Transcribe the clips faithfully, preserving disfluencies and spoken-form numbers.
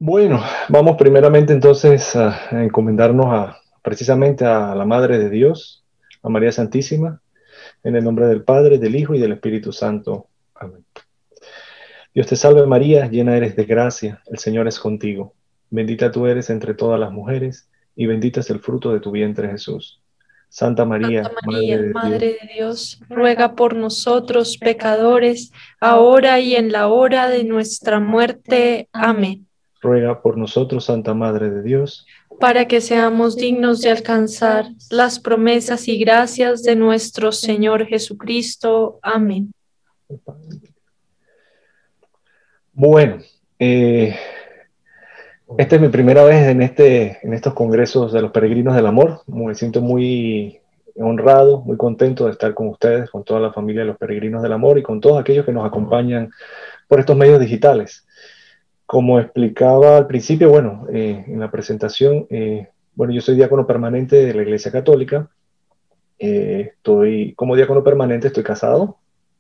Bueno, vamos primeramente entonces a, a encomendarnos a, precisamente a la Madre de Dios, a María Santísima, en el nombre del Padre, del Hijo y del Espíritu Santo. Amén. Dios te salve María, llena eres de gracia, el Señor es contigo. Bendita tú eres entre todas las mujeres, y bendito es el fruto de tu vientre Jesús. Santa Santa María, Madre María, de Dios, Madre de Dios, ruega por nosotros pecadores, ahora y en la hora de nuestra muerte. Amén. ruega por nosotros, Santa Madre de Dios. Para que seamos dignos de alcanzar las promesas y gracias de nuestro Señor Jesucristo. Amén. Bueno, eh, esta es mi primera vez en, este, en estos congresos de los peregrinos del amor. Me siento muy honrado, muy contento de estar con ustedes, con toda la familia de los peregrinos del amor y con todos aquellos que nos acompañan por estos medios digitales. Como explicaba al principio, bueno, eh, en la presentación, eh, bueno, yo soy diácono permanente de la Iglesia Católica. Eh, estoy como diácono permanente, estoy casado.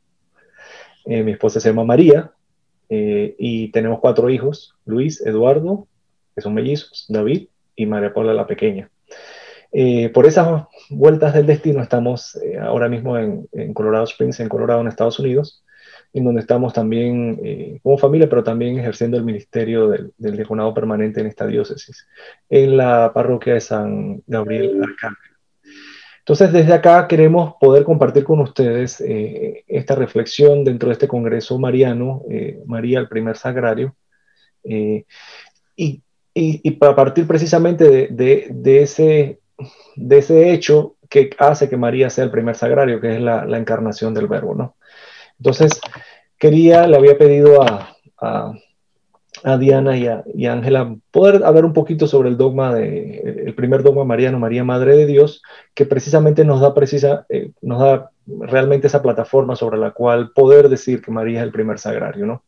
Eh, mi esposa se llama María. Eh, y tenemos cuatro hijos: Luis, Eduardo, que son mellizos, David y María Paula la pequeña. Eh, por esas vueltas del destino estamos eh, ahora mismo en, en, Colorado Springs, en Colorado, en Estados Unidos, en donde estamos también eh, como familia, pero también ejerciendo el ministerio del, del diaconado permanente en esta diócesis, en la parroquia de San Gabriel Arcángel. Entonces, desde acá queremos poder compartir con ustedes eh, esta reflexión dentro de este Congreso Mariano, eh, María, el primer sagrario, eh, y, y, y, para partir precisamente de, de, de, ese, de ese hecho que hace que María sea el primer sagrario, que es la, la encarnación del Verbo, ¿no? Entonces, quería, le había pedido a, a, a Diana y a, y a Ángela poder hablar un poquito sobre el dogma de, el primer dogma mariano, María Madre de Dios, que precisamente nos da, precisa, eh, nos da realmente esa plataforma sobre la cual poder decir que María es el primer sagrario, ¿no?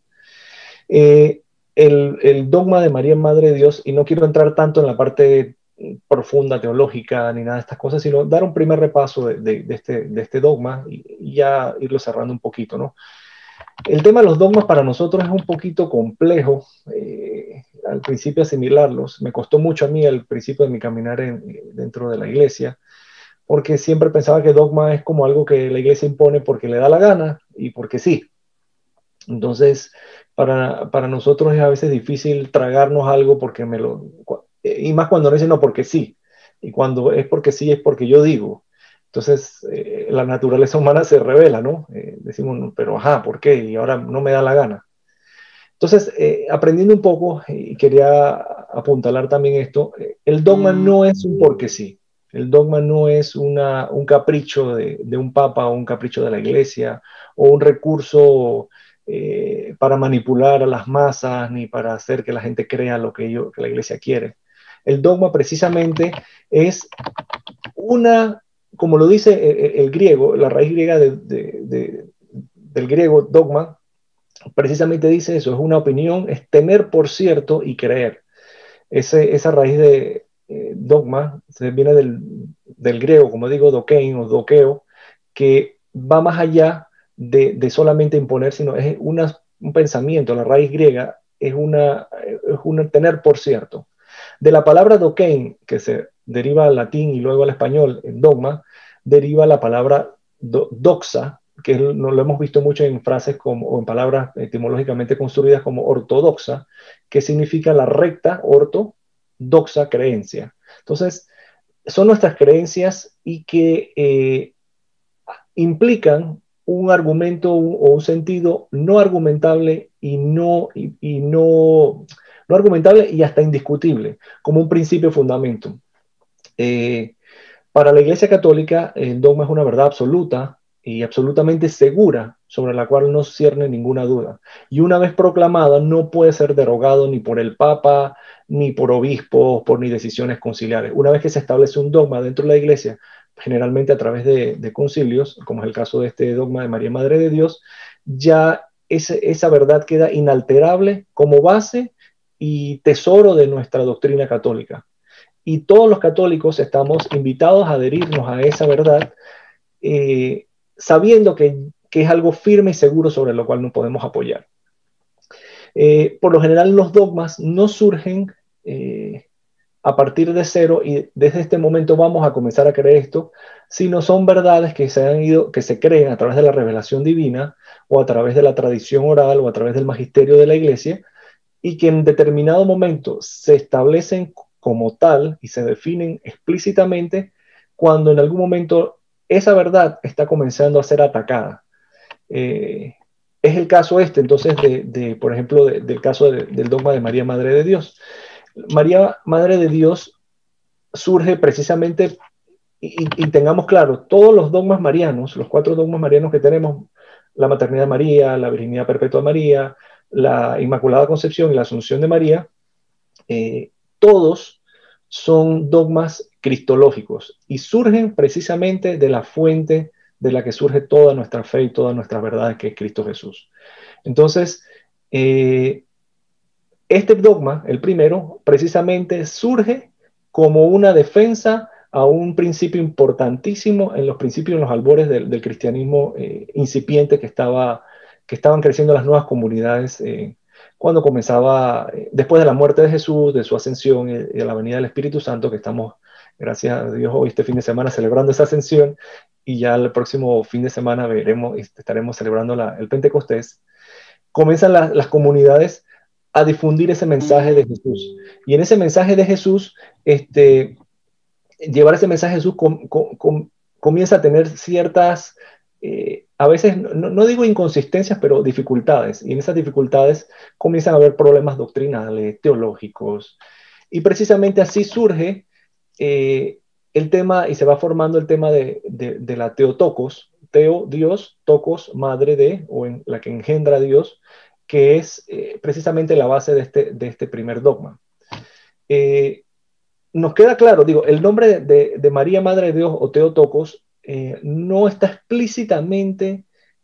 Eh, el, el dogma de María Madre de Dios, y no quiero entrar tanto en la parte profunda teológica ni nada de estas cosas, sino dar un primer repaso de, de, de, este, de este dogma y, y ya irlo cerrando un poquito, ¿no? El tema de los dogmas para nosotros es un poquito complejo, eh, al principio asimilarlos. Me costó mucho a mí al principio de mi caminar en, dentro de la iglesia, porque siempre pensaba que dogma es como algo que la iglesia impone porque le da la gana y porque sí. Entonces, para, para nosotros es a veces difícil tragarnos algo porque me lo... Y más cuando no dicen no, porque sí. Y cuando es porque sí, es porque yo digo. Entonces, eh, la naturaleza humana se revela, ¿no? Eh, decimos, pero ajá, ¿por qué? Y ahora no me da la gana. Entonces, eh, aprendiendo un poco, y quería apuntalar también esto, eh, el dogma no es un porque sí. El dogma no es una, un capricho de, de un papa o un capricho de la iglesia o un recurso eh, para manipular a las masas ni para hacer que la gente crea lo que, yo, que la iglesia quiere. El dogma precisamente es una, como lo dice el, el griego, la raíz griega de, de, de, del griego dogma, precisamente dice eso, es una opinión, es tener por cierto y creer. Ese, esa raíz de eh, dogma se viene del, del griego, como digo, dokein o doqueo, que va más allá de, de solamente imponer, sino es una, un pensamiento, la raíz griega es una, es una tener por cierto. De la palabra dokein, que se deriva al latín y luego al español, en dogma, deriva la palabra do, doxa, que es, no lo hemos visto mucho en frases como, o en palabras etimológicamente construidas como ortodoxa, que significa la recta, orto, doxa, creencia. Entonces, son nuestras creencias y que eh, implican un argumento o un sentido no argumentable y no, y, y no, no argumentable y hasta indiscutible, como un principio fundamento. Eh, para la Iglesia Católica, el dogma es una verdad absoluta y absolutamente segura, sobre la cual no cierne ninguna duda. Y una vez proclamada, no puede ser derogado ni por el Papa, ni por obispos, por ni decisiones conciliares. Una vez que se establece un dogma dentro de la Iglesia, generalmente a través de, de concilios, como es el caso de este dogma de María Madre de Dios, ya ese, esa verdad queda inalterable como base y tesoro de nuestra doctrina católica. Y todos los católicos estamos invitados a adherirnos a esa verdad, eh, sabiendo que, que es algo firme y seguro sobre lo cual nos podemos apoyar. Eh, por lo general los dogmas no surgen eh, a partir de cero y desde este momento vamos a comenzar a creer esto, sino son verdades que se han ido, que se creen a través de la revelación divina o a través de la tradición oral o a través del magisterio de la iglesia y que en determinado momento se establecen como tal y se definen explícitamente cuando en algún momento esa verdad está comenzando a ser atacada. Eh, es el caso este, entonces, de, de por ejemplo, de, del caso de, del dogma de María, Madre de Dios. María, Madre de Dios, surge precisamente, y, y, tengamos claro, todos los dogmas marianos, los cuatro dogmas marianos que tenemos, la maternidad de María, la virginidad perpetua de María, la Inmaculada Concepción y la Asunción de María, eh, todos son dogmas cristológicos y surgen precisamente de la fuente de la que surge toda nuestra fe y todas nuestras verdades, que es Cristo Jesús. Entonces, eh, este dogma, el primero, precisamente surge como una defensa a un principio importantísimo en los principios, en los albores del, del cristianismo eh, incipiente que, estaba, que estaban creciendo las nuevas comunidades eh, cuando comenzaba, eh, después de la muerte de Jesús, de su ascensión y de la venida del Espíritu Santo, que estamos, gracias a Dios, hoy este fin de semana celebrando esa ascensión, y ya el próximo fin de semana veremos, estaremos celebrando la, el Pentecostés. Comienzan la, las comunidades a difundir ese mensaje de Jesús. Y en ese mensaje de Jesús, este, llevar ese mensaje de Jesús com, com, com, comienza a tener ciertas, eh, a veces, no, no digo inconsistencias, pero dificultades. Y en esas dificultades comienzan a haber problemas doctrinales, teológicos. Y precisamente así surge eh, el tema, y se va formando el tema de, de, de la Teotokos, Teo, Dios, Tokos, madre de, o en la que engendra a Dios, que es eh, precisamente la base de este, de este primer dogma. Eh, nos queda claro, digo, el nombre de, de, de María, Madre de Dios, o Teotokos, eh, no está explícitamente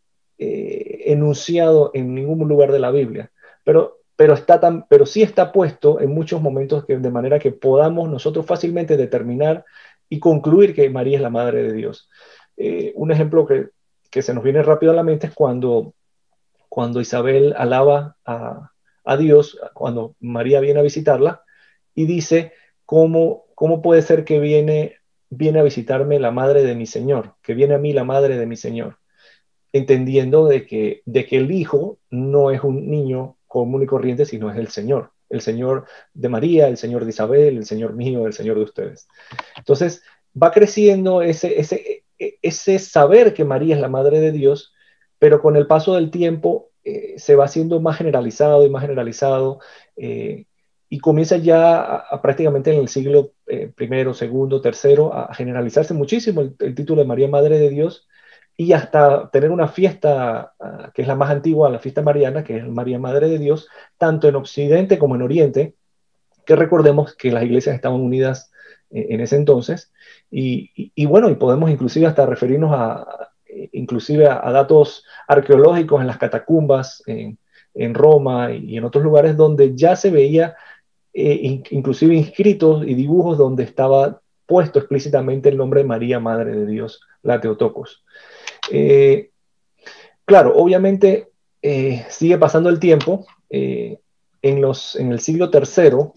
eh, enunciado en ningún lugar de la Biblia, pero, pero, está tan, pero sí está puesto en muchos momentos que, de manera que podamos nosotros fácilmente determinar y concluir que María es la Madre de Dios. Eh, un ejemplo que, que se nos viene rápido a la mente es cuando cuando Isabel alaba a, a Dios, cuando María viene a visitarla, y dice, ¿cómo, cómo puede ser que viene, viene a visitarme la madre de mi Señor? Que viene a mí la madre de mi Señor. Entendiendo de que, de que el Hijo no es un niño común y corriente, sino es el Señor. El Señor de María, el Señor de Isabel, el Señor mío, el Señor de ustedes. Entonces, va creciendo ese, ese, ese saber que María es la madre de Dios, pero con el paso del tiempo eh, se va haciendo más generalizado y más generalizado eh, y comienza ya a, a prácticamente en el siglo eh, primero, segundo, tercero a generalizarse muchísimo el, el título de María Madre de Dios y hasta tener una fiesta uh, que es la más antigua, la fiesta mariana, que es María Madre de Dios, tanto en Occidente como en Oriente, que recordemos que las iglesias estaban unidas eh, en ese entonces y, y, y bueno, y podemos inclusive hasta referirnos a inclusive a, a datos arqueológicos en las catacumbas en, en Roma y en otros lugares donde ya se veía eh, in, inclusive inscritos y dibujos donde estaba puesto explícitamente el nombre de María, Madre de Dios, la Teotokos. Eh, claro, obviamente eh, sigue pasando el tiempo. Eh, en, los, en el siglo tercero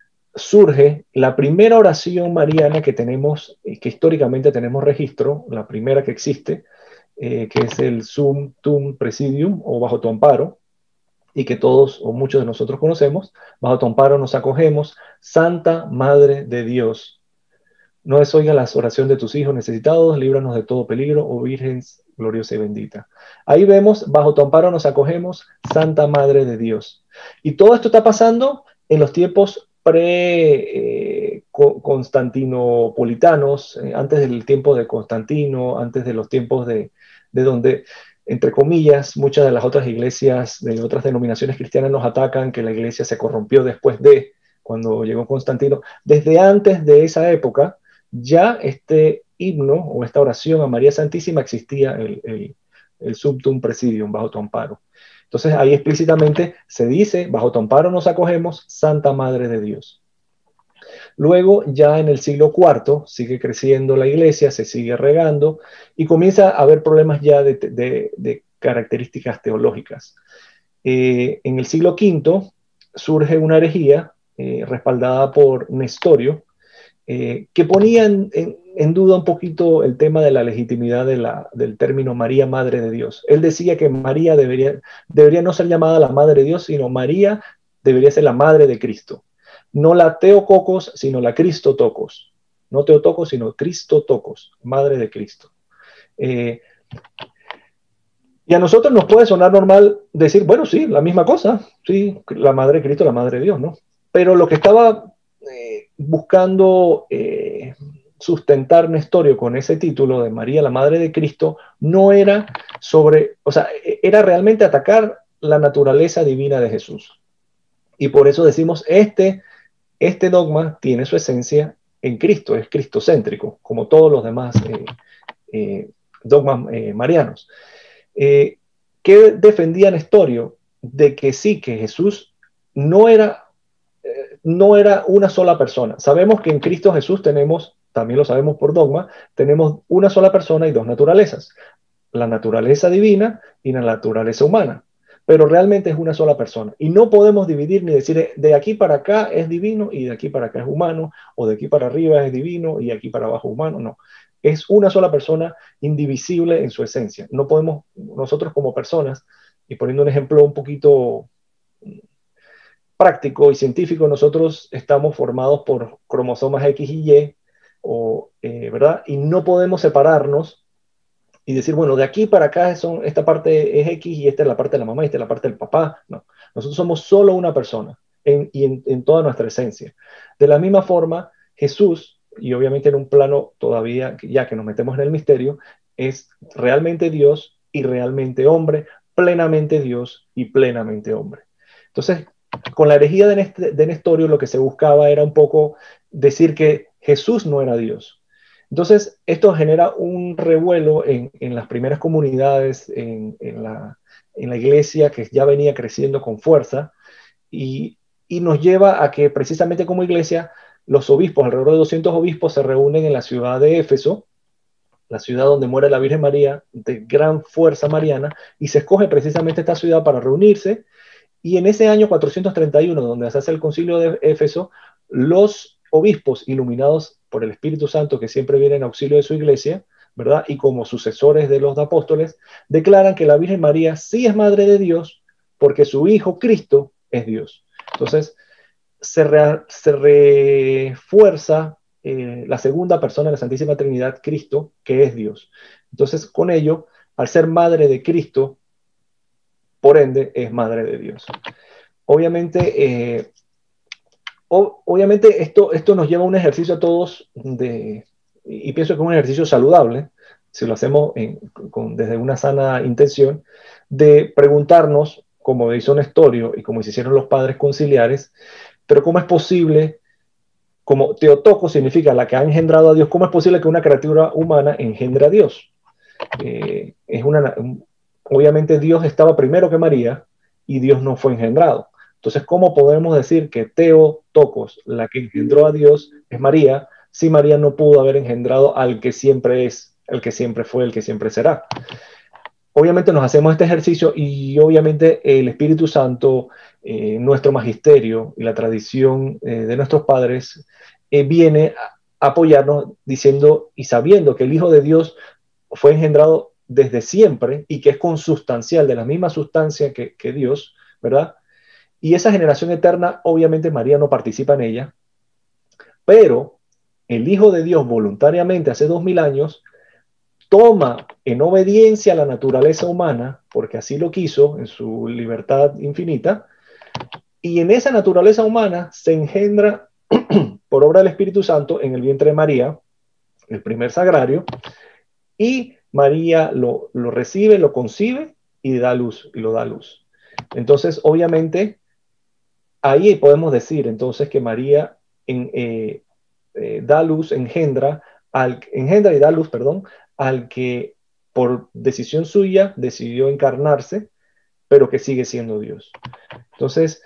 surge la primera oración mariana que tenemos, que históricamente tenemos registro, la primera que existe, Eh, que es el Sum Tum Presidium, o bajo tu amparo, y que todos o muchos de nosotros conocemos. Bajo tu amparo nos acogemos, Santa Madre de Dios. No desoiga las oraciones de tus hijos necesitados, líbranos de todo peligro, oh Virgen gloriosa y bendita. Ahí vemos, bajo tu amparo nos acogemos, Santa Madre de Dios. Y todo esto está pasando en los tiempos pre-constantinopolitanos, eh, eh, antes del tiempo de Constantino, antes de los tiempos de, de donde, entre comillas, muchas de las otras iglesias de otras denominaciones cristianas nos atacan, que la iglesia se corrompió después de, cuando llegó Constantino. Desde antes de esa época, ya este himno o esta oración a María Santísima existía, el, el, el Subtum Presidium, bajo tu amparo. Entonces ahí explícitamente se dice, bajo tu amparo nos acogemos, Santa Madre de Dios. Luego, ya en el siglo cuarto, sigue creciendo la iglesia, se sigue regando y comienza a haber problemas ya de, de, de características teológicas. Eh, en el siglo quinto surge una herejía eh, respaldada por Nestorio, eh, que ponía en, en, en, duda un poquito el tema de la legitimidad de la, del término María, Madre de Dios. Él decía que María debería, debería no ser llamada la Madre de Dios, sino María debería ser la Madre de Cristo. No la Teotocos, sino la Cristotocos. No Teotocos, sino Cristotocos, Madre de Cristo. Eh, y a nosotros nos puede sonar normal decir, bueno, sí, la misma cosa, sí, la Madre de Cristo, la Madre de Dios, ¿no? Pero lo que estaba eh, buscando eh, sustentar Nestorio con ese título de María, la Madre de Cristo, no era sobre, o sea, era realmente atacar la naturaleza divina de Jesús. Y por eso decimos, este, este dogma tiene su esencia en Cristo, es cristocéntrico, como todos los demás eh, eh, dogmas eh, marianos. Eh, ¿Qué defendía Nestorio? De que sí, que Jesús no era, eh, no era una sola persona. Sabemos que en Cristo Jesús tenemos, también lo sabemos por dogma, tenemos una sola persona y dos naturalezas, la naturaleza divina y la naturaleza humana, pero realmente es una sola persona. Y no podemos dividir ni decir de aquí para acá es divino y de aquí para acá es humano, o de aquí para arriba es divino y de aquí para abajo humano, no. Es una sola persona indivisible en su esencia. No podemos, nosotros como personas, y poniendo un ejemplo un poquito práctico y científico, nosotros estamos formados por cromosomas X y Y, o, eh, ¿verdad? Y no podemos separarnos y decir, bueno, de aquí para acá son, esta parte es X y esta es la parte de la mamá y esta es la parte del papá. No, nosotros somos solo una persona en, y en, en toda nuestra esencia. De la misma forma, Jesús, y obviamente en un plano todavía, ya que nos metemos en el misterio, es realmente Dios y realmente hombre, plenamente Dios y plenamente hombre. Entonces, con la herejía de, Nest de Nestorio lo que se buscaba era un poco decir que Jesús no era Dios. Entonces, esto genera un revuelo en, en las primeras comunidades, en, en, la, en, la, iglesia que ya venía creciendo con fuerza y, y nos lleva a que precisamente como iglesia los obispos, alrededor de doscientos obispos, se reúnen en la ciudad de Éfeso, la ciudad donde muere la Virgen María, de gran fuerza mariana, y se escoge precisamente esta ciudad para reunirse. Y en ese año cuatrocientos treinta y uno, donde se hace el concilio de Éfeso, los obispos iluminados por el Espíritu Santo, que siempre viene en auxilio de su iglesia, ¿verdad? Y como sucesores de los apóstoles, declaran que la Virgen María sí es Madre de Dios, porque su Hijo Cristo es Dios. Entonces, se, re, se refuerza eh, la segunda persona de la Santísima Trinidad, Cristo, que es Dios. Entonces, con ello, al ser Madre de Cristo, por ende, es Madre de Dios. Obviamente, eh, o, obviamente esto, esto nos lleva a un ejercicio a todos, de, y pienso que es un ejercicio saludable, si lo hacemos en, con, desde una sana intención, de preguntarnos, como hizo Nestorio y como hicieron los padres conciliares, pero ¿cómo es posible, como Teotocos significa la que ha engendrado a Dios, cómo es posible que una criatura humana engendre a Dios? Eh, es una, obviamente Dios estaba primero que María y Dios no fue engendrado. Entonces, ¿cómo podemos decir que Teotocos, la que engendró a Dios, es María, si María no pudo haber engendrado al que siempre es, el que siempre fue, el que siempre será? Obviamente nos hacemos este ejercicio y obviamente el Espíritu Santo, eh, nuestro magisterio y la tradición eh, de nuestros padres eh, viene a apoyarnos diciendo y sabiendo que el Hijo de Dios fue engendrado desde siempre y que es consustancial de la misma sustancia que, que Dios, ¿verdad? Y esa generación eterna, obviamente María no participa en ella, pero el Hijo de Dios voluntariamente hace dos mil años toma en obediencia a la naturaleza humana, porque así lo quiso en su libertad infinita, y en esa naturaleza humana se engendra por obra del Espíritu Santo en el vientre de María, el primer sagrario, y María lo, lo recibe, lo concibe y da luz, y lo da luz. Entonces, obviamente, ahí podemos decir entonces que María en, eh, eh, da luz, engendra, al, engendra y da luz, perdón, al que por decisión suya decidió encarnarse, pero que sigue siendo Dios. Entonces,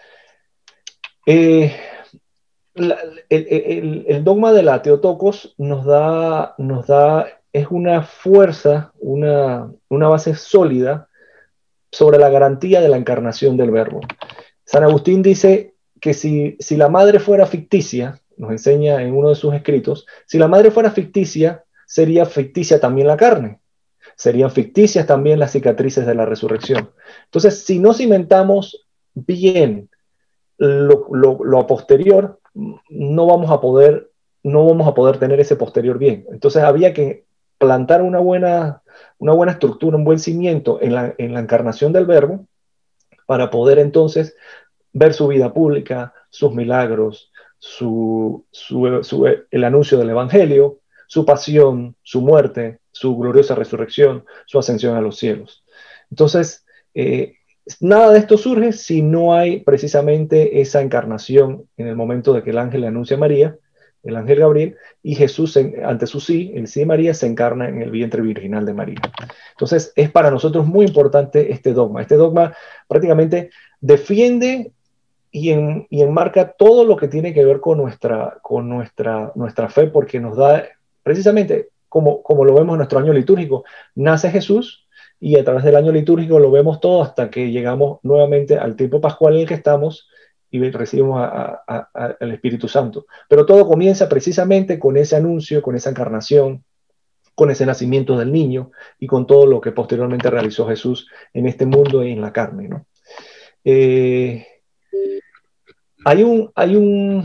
eh, la, el, el, el dogma de la Teotocos nos da, nos da es una fuerza, una, una base sólida sobre la garantía de la encarnación del Verbo. San Agustín dice que si, si la madre fuera ficticia, nos enseña en uno de sus escritos, si la madre fuera ficticia, sería ficticia también la carne, serían ficticias también las cicatrices de la resurrección. Entonces, si no cimentamos bien lo, lo, lo posterior, no vamos a poder, no vamos a poder tener ese posterior bien. Entonces, había que plantar una buena, una buena estructura, un buen cimiento en la, en la encarnación del Verbo, para poder entonces ver su vida pública, sus milagros, su, su, su, el anuncio del Evangelio, su pasión, su muerte, su gloriosa resurrección, su ascensión a los cielos. Entonces, eh, nada de esto surge si no hay precisamente esa encarnación en el momento de que el ángel le anuncia a María, el ángel Gabriel, y Jesús, ante su sí, el sí de María, se encarna en el vientre virginal de María. Entonces, es para nosotros muy importante este dogma. Este dogma prácticamente defiende y, en, y enmarca todo lo que tiene que ver con nuestra, con nuestra, nuestra fe, porque nos da, precisamente, como, como lo vemos en nuestro año litúrgico, nace Jesús, y a través del año litúrgico lo vemos todo hasta que llegamos nuevamente al tiempo pascual en el que estamos y recibimos a, a, a, al Espíritu Santo. Pero todo comienza precisamente con ese anuncio, con esa encarnación, con ese nacimiento del niño y con todo lo que posteriormente realizó Jesús en este mundo y en la carne, ¿no? Eh, hay un, hay un,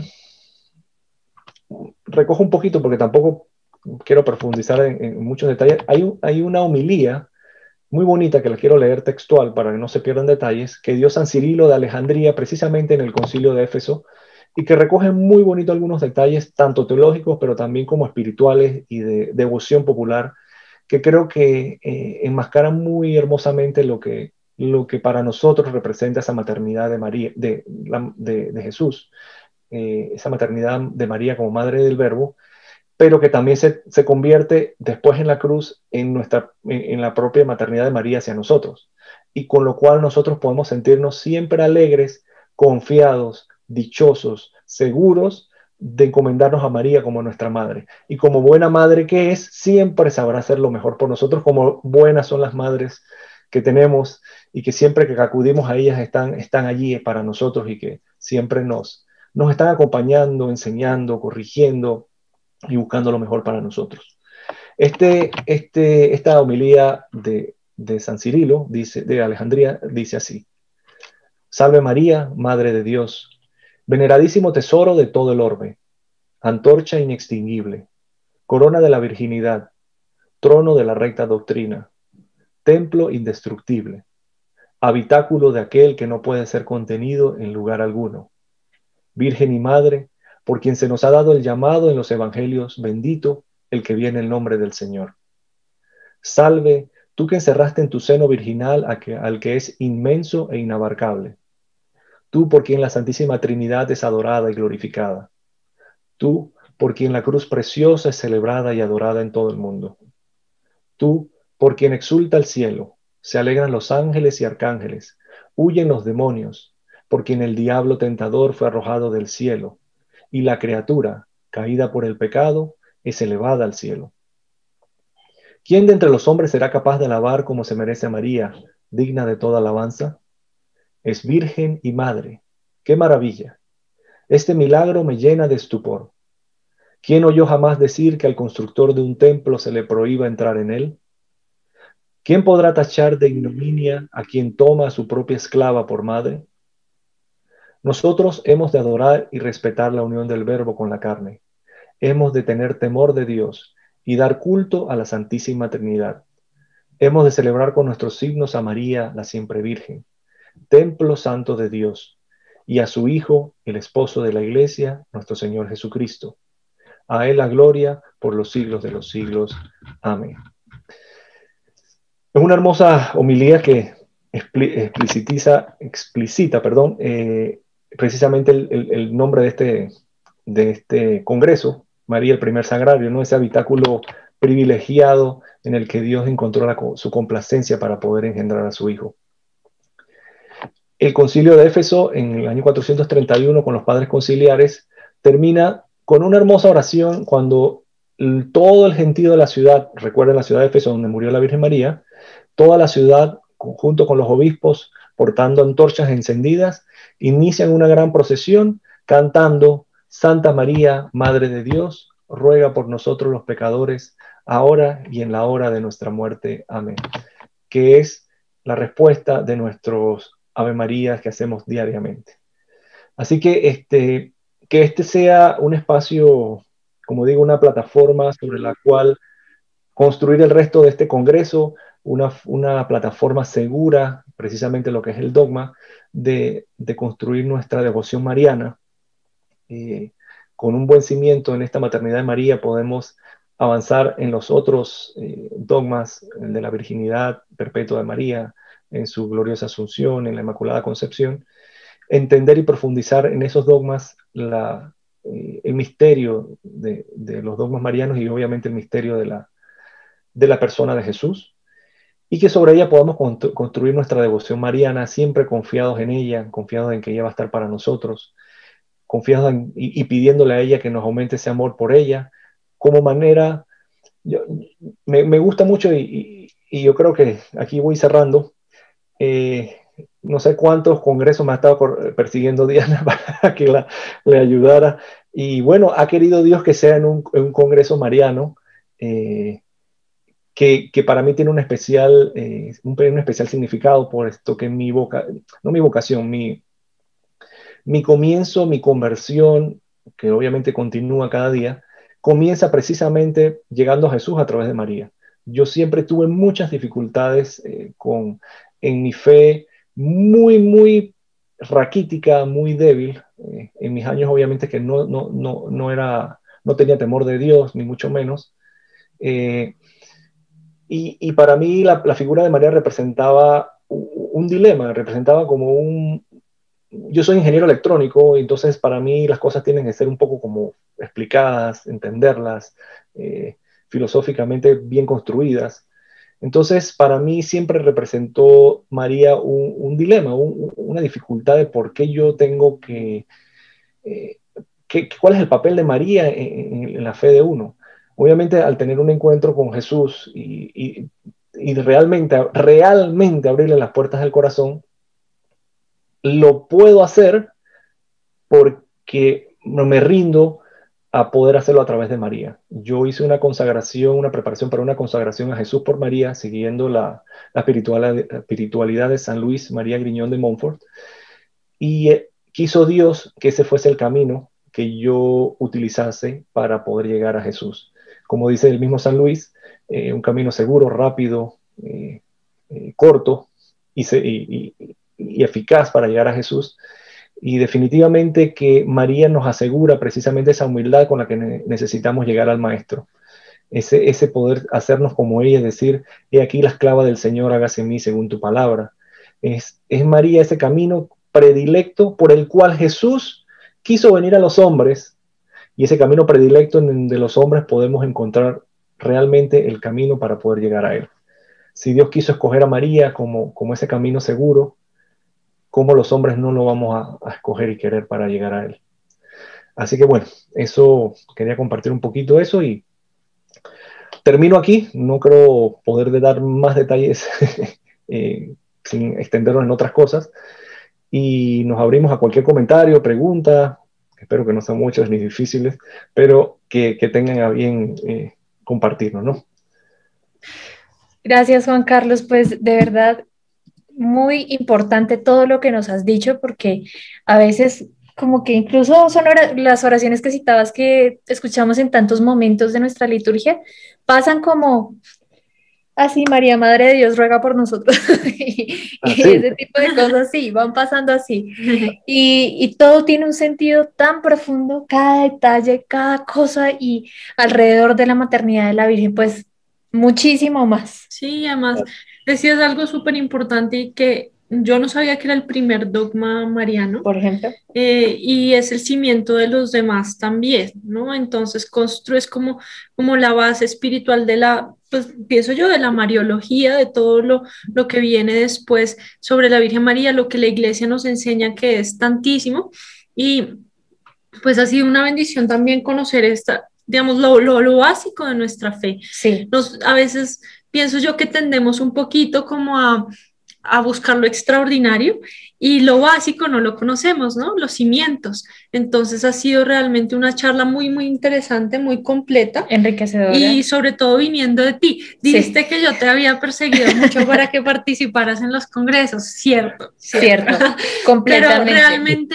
recojo un poquito porque tampoco quiero profundizar en, en muchos detalles, hay, un, hay una homilía muy bonita que la quiero leer textual para que no se pierdan detalles, que dio San Cirilo de Alejandría precisamente en el concilio de Éfeso, y que recoge muy bonito algunos detalles, tanto teológicos, pero también como espirituales y de devoción popular, que creo que eh, enmascaran muy hermosamente lo que, lo que para nosotros representa esa maternidad de, María, de, de, de Jesús, eh, esa maternidad de María como madre del Verbo, pero que también se, se convierte después en la cruz en, nuestra, en, en la propia maternidad de María hacia nosotros, y con lo cual nosotros podemos sentirnos siempre alegres, confiados, dichosos, seguros de encomendarnos a María como nuestra madre. Y como buena madre que es, siempre sabrá hacer lo mejor por nosotros, como buenas son las madres que tenemos y que siempre que acudimos a ellas están, están allí para nosotros y que siempre nos, nos están acompañando, enseñando, corrigiendo y buscando lo mejor para nosotros. Este, este, esta homilía de, de San Cirilo, dice, de Alejandría, dice así: Salve María, Madre de Dios, veneradísimo tesoro de todo el orbe, antorcha inextinguible, corona de la virginidad, trono de la recta doctrina, templo indestructible, habitáculo de aquel que no puede ser contenido en lugar alguno, Virgen y Madre, por quien se nos ha dado el llamado en los evangelios, bendito el que viene en nombre del Señor. Salve, tú que encerraste en tu seno virginal a que, al que es inmenso e inabarcable. Tú por quien la Santísima Trinidad es adorada y glorificada. Tú por quien la cruz preciosa es celebrada y adorada en todo el mundo. Tú por quien exulta el cielo, se alegran los ángeles y arcángeles, huyen los demonios, por quien el diablo tentador fue arrojado del cielo, y la criatura, caída por el pecado, es elevada al cielo. ¿Quién de entre los hombres será capaz de alabar como se merece a María, digna de toda alabanza? Es virgen y madre. ¡Qué maravilla! Este milagro me llena de estupor. ¿Quién oyó jamás decir que al constructor de un templo se le prohíba entrar en él? ¿Quién podrá tachar de ignominia a quien toma a su propia esclava por madre? Nosotros hemos de adorar y respetar la unión del Verbo con la carne. Hemos de tener temor de Dios y dar culto a la Santísima Trinidad. Hemos de celebrar con nuestros signos a María, la siempre Virgen, templo santo de Dios, y a su Hijo, el esposo de la Iglesia, nuestro Señor Jesucristo. A Él la gloria por los siglos de los siglos. Amén. Es una hermosa homilía que explicitiza, explicita, perdón, eh, precisamente el, el, el nombre de este, de este congreso, María el primer sagrario, ¿no? Ese habitáculo privilegiado en el que Dios encontró la, su complacencia para poder engendrar a su Hijo. El concilio de Éfeso, en el año cuatrocientos treinta y uno, con los padres conciliares, termina con una hermosa oración cuando el, todo el gentío de la ciudad, recuerden la ciudad de Éfeso donde murió la Virgen María, toda la ciudad junto con los obispos, portando antorchas encendidas, inician una gran procesión cantando: Santa María, Madre de Dios, ruega por nosotros los pecadores, ahora y en la hora de nuestra muerte. Amén. Que es la respuesta de nuestros Ave Marías que hacemos diariamente. Así que este, que este sea un espacio, como digo, una plataforma sobre la cual construir el resto de este congreso, una, una plataforma segura, precisamente lo que es el dogma, de, de construir nuestra devoción mariana. Eh, con un buen cimiento en esta maternidad de María podemos avanzar en los otros eh, dogmas, el de la virginidad perpetua de María, en su gloriosa asunción, en la Inmaculada Concepción, entender y profundizar en esos dogmas la, eh, el misterio de, de los dogmas marianos y obviamente el misterio de la, de la persona de Jesús, y que sobre ella podamos constru construir nuestra devoción mariana, siempre confiados en ella, confiados en que ella va a estar para nosotros, confiados en, y, y pidiéndole a ella que nos aumente ese amor por ella, como manera, yo, me, me gusta mucho y, y, y yo creo que aquí voy cerrando, eh, no sé cuántos congresos me ha estado persiguiendo Diana para que la, le ayudara, y bueno, ha querido Dios que sea en un, en un congreso mariano, eh, Que, que, para mí tiene un especial, eh, un, un especial significado por esto que mi voca, no mi vocación, mi, mi comienzo, mi conversión, que obviamente continúa cada día, comienza precisamente llegando a Jesús a través de María. Yo siempre tuve muchas dificultades eh, con, en mi fe, muy, muy raquítica, muy débil. Eh, en mis años obviamente que no, no, no, no, era, no tenía temor de Dios, ni mucho menos. Eh, Y, y para mí la, la figura de María representaba un, un dilema, representaba como un... Yo soy ingeniero electrónico, entonces para mí las cosas tienen que ser un poco como explicadas, entenderlas, eh, filosóficamente bien construidas. Entonces para mí siempre representó María un, un dilema, un, una dificultad de por qué yo tengo que... Eh, que, ¿Cuál es el papel de María en, en, en la fe de uno? Obviamente al tener un encuentro con Jesús y, y, y realmente, realmente abrirle las puertas del corazón, lo puedo hacer porque me rindo a poder hacerlo a través de María. Yo hice una consagración, una preparación para una consagración a Jesús por María, siguiendo la, la, espiritualidad, la espiritualidad de San Luis María Griñón de Montfort, y eh, quiso Dios que ese fuese el camino que yo utilizase para poder llegar a Jesús. Como dice el mismo San Luis, eh, un camino seguro, rápido, eh, eh, corto y, se, y, y, y eficaz para llegar a Jesús. Y definitivamente que María nos asegura precisamente esa humildad con la que ne necesitamos llegar al Maestro. Ese, ese poder hacernos como ella, decir: he aquí la esclava del Señor, hágase en mí según tu palabra. Es, es María ese camino predilecto por el cual Jesús quiso venir a los hombres, y ese camino predilecto en donde los hombres podemos encontrar realmente el camino para poder llegar a Él. Si Dios quiso escoger a María como, como ese camino seguro, ¿cómo los hombres no lo vamos a, a escoger y querer para llegar a Él? Así que bueno, eso, quería compartir un poquito eso y termino aquí. No creo poder de dar más detalles eh, sin extendernos en otras cosas. Y nos abrimos a cualquier comentario, pregunta, espero que no sean muchas ni difíciles, pero que, que tengan a bien eh, compartirnos, ¿no? Gracias, Juan Carlos, pues de verdad muy importante todo lo que nos has dicho, porque a veces como que incluso son ora- las oraciones que citabas que escuchamos en tantos momentos de nuestra liturgia, pasan como así: María, Madre de Dios, ruega por nosotros. y, y Así. ese tipo de cosas, sí, van pasando así. Y, y todo tiene un sentido tan profundo, cada detalle, cada cosa, y alrededor de la maternidad de la Virgen, pues muchísimo más. Sí, además decías algo súper importante y que yo no sabía que era el primer dogma mariano, Por ejemplo. eh, y es el cimiento de los demás también, ¿no? Entonces construyes como, como la base espiritual de la, pues pienso yo, de la mariología, de todo lo, lo que viene después sobre la Virgen María, lo que la iglesia nos enseña que es tantísimo. Y pues ha sido una bendición también conocer esta, digamos, lo, lo, lo básico de nuestra fe. Sí. Nos, a veces pienso yo que tendemos un poquito como a a buscar lo extraordinario y lo básico no lo conocemos, ¿no? Los cimientos. Entonces ha sido realmente una charla muy, muy interesante, muy completa. Enriquecedora. Y sobre todo viniendo de ti. Dijiste sí. que yo te había perseguido mucho para que participaras en los congresos, cierto. Cierto, cierto. Completamente. Pero realmente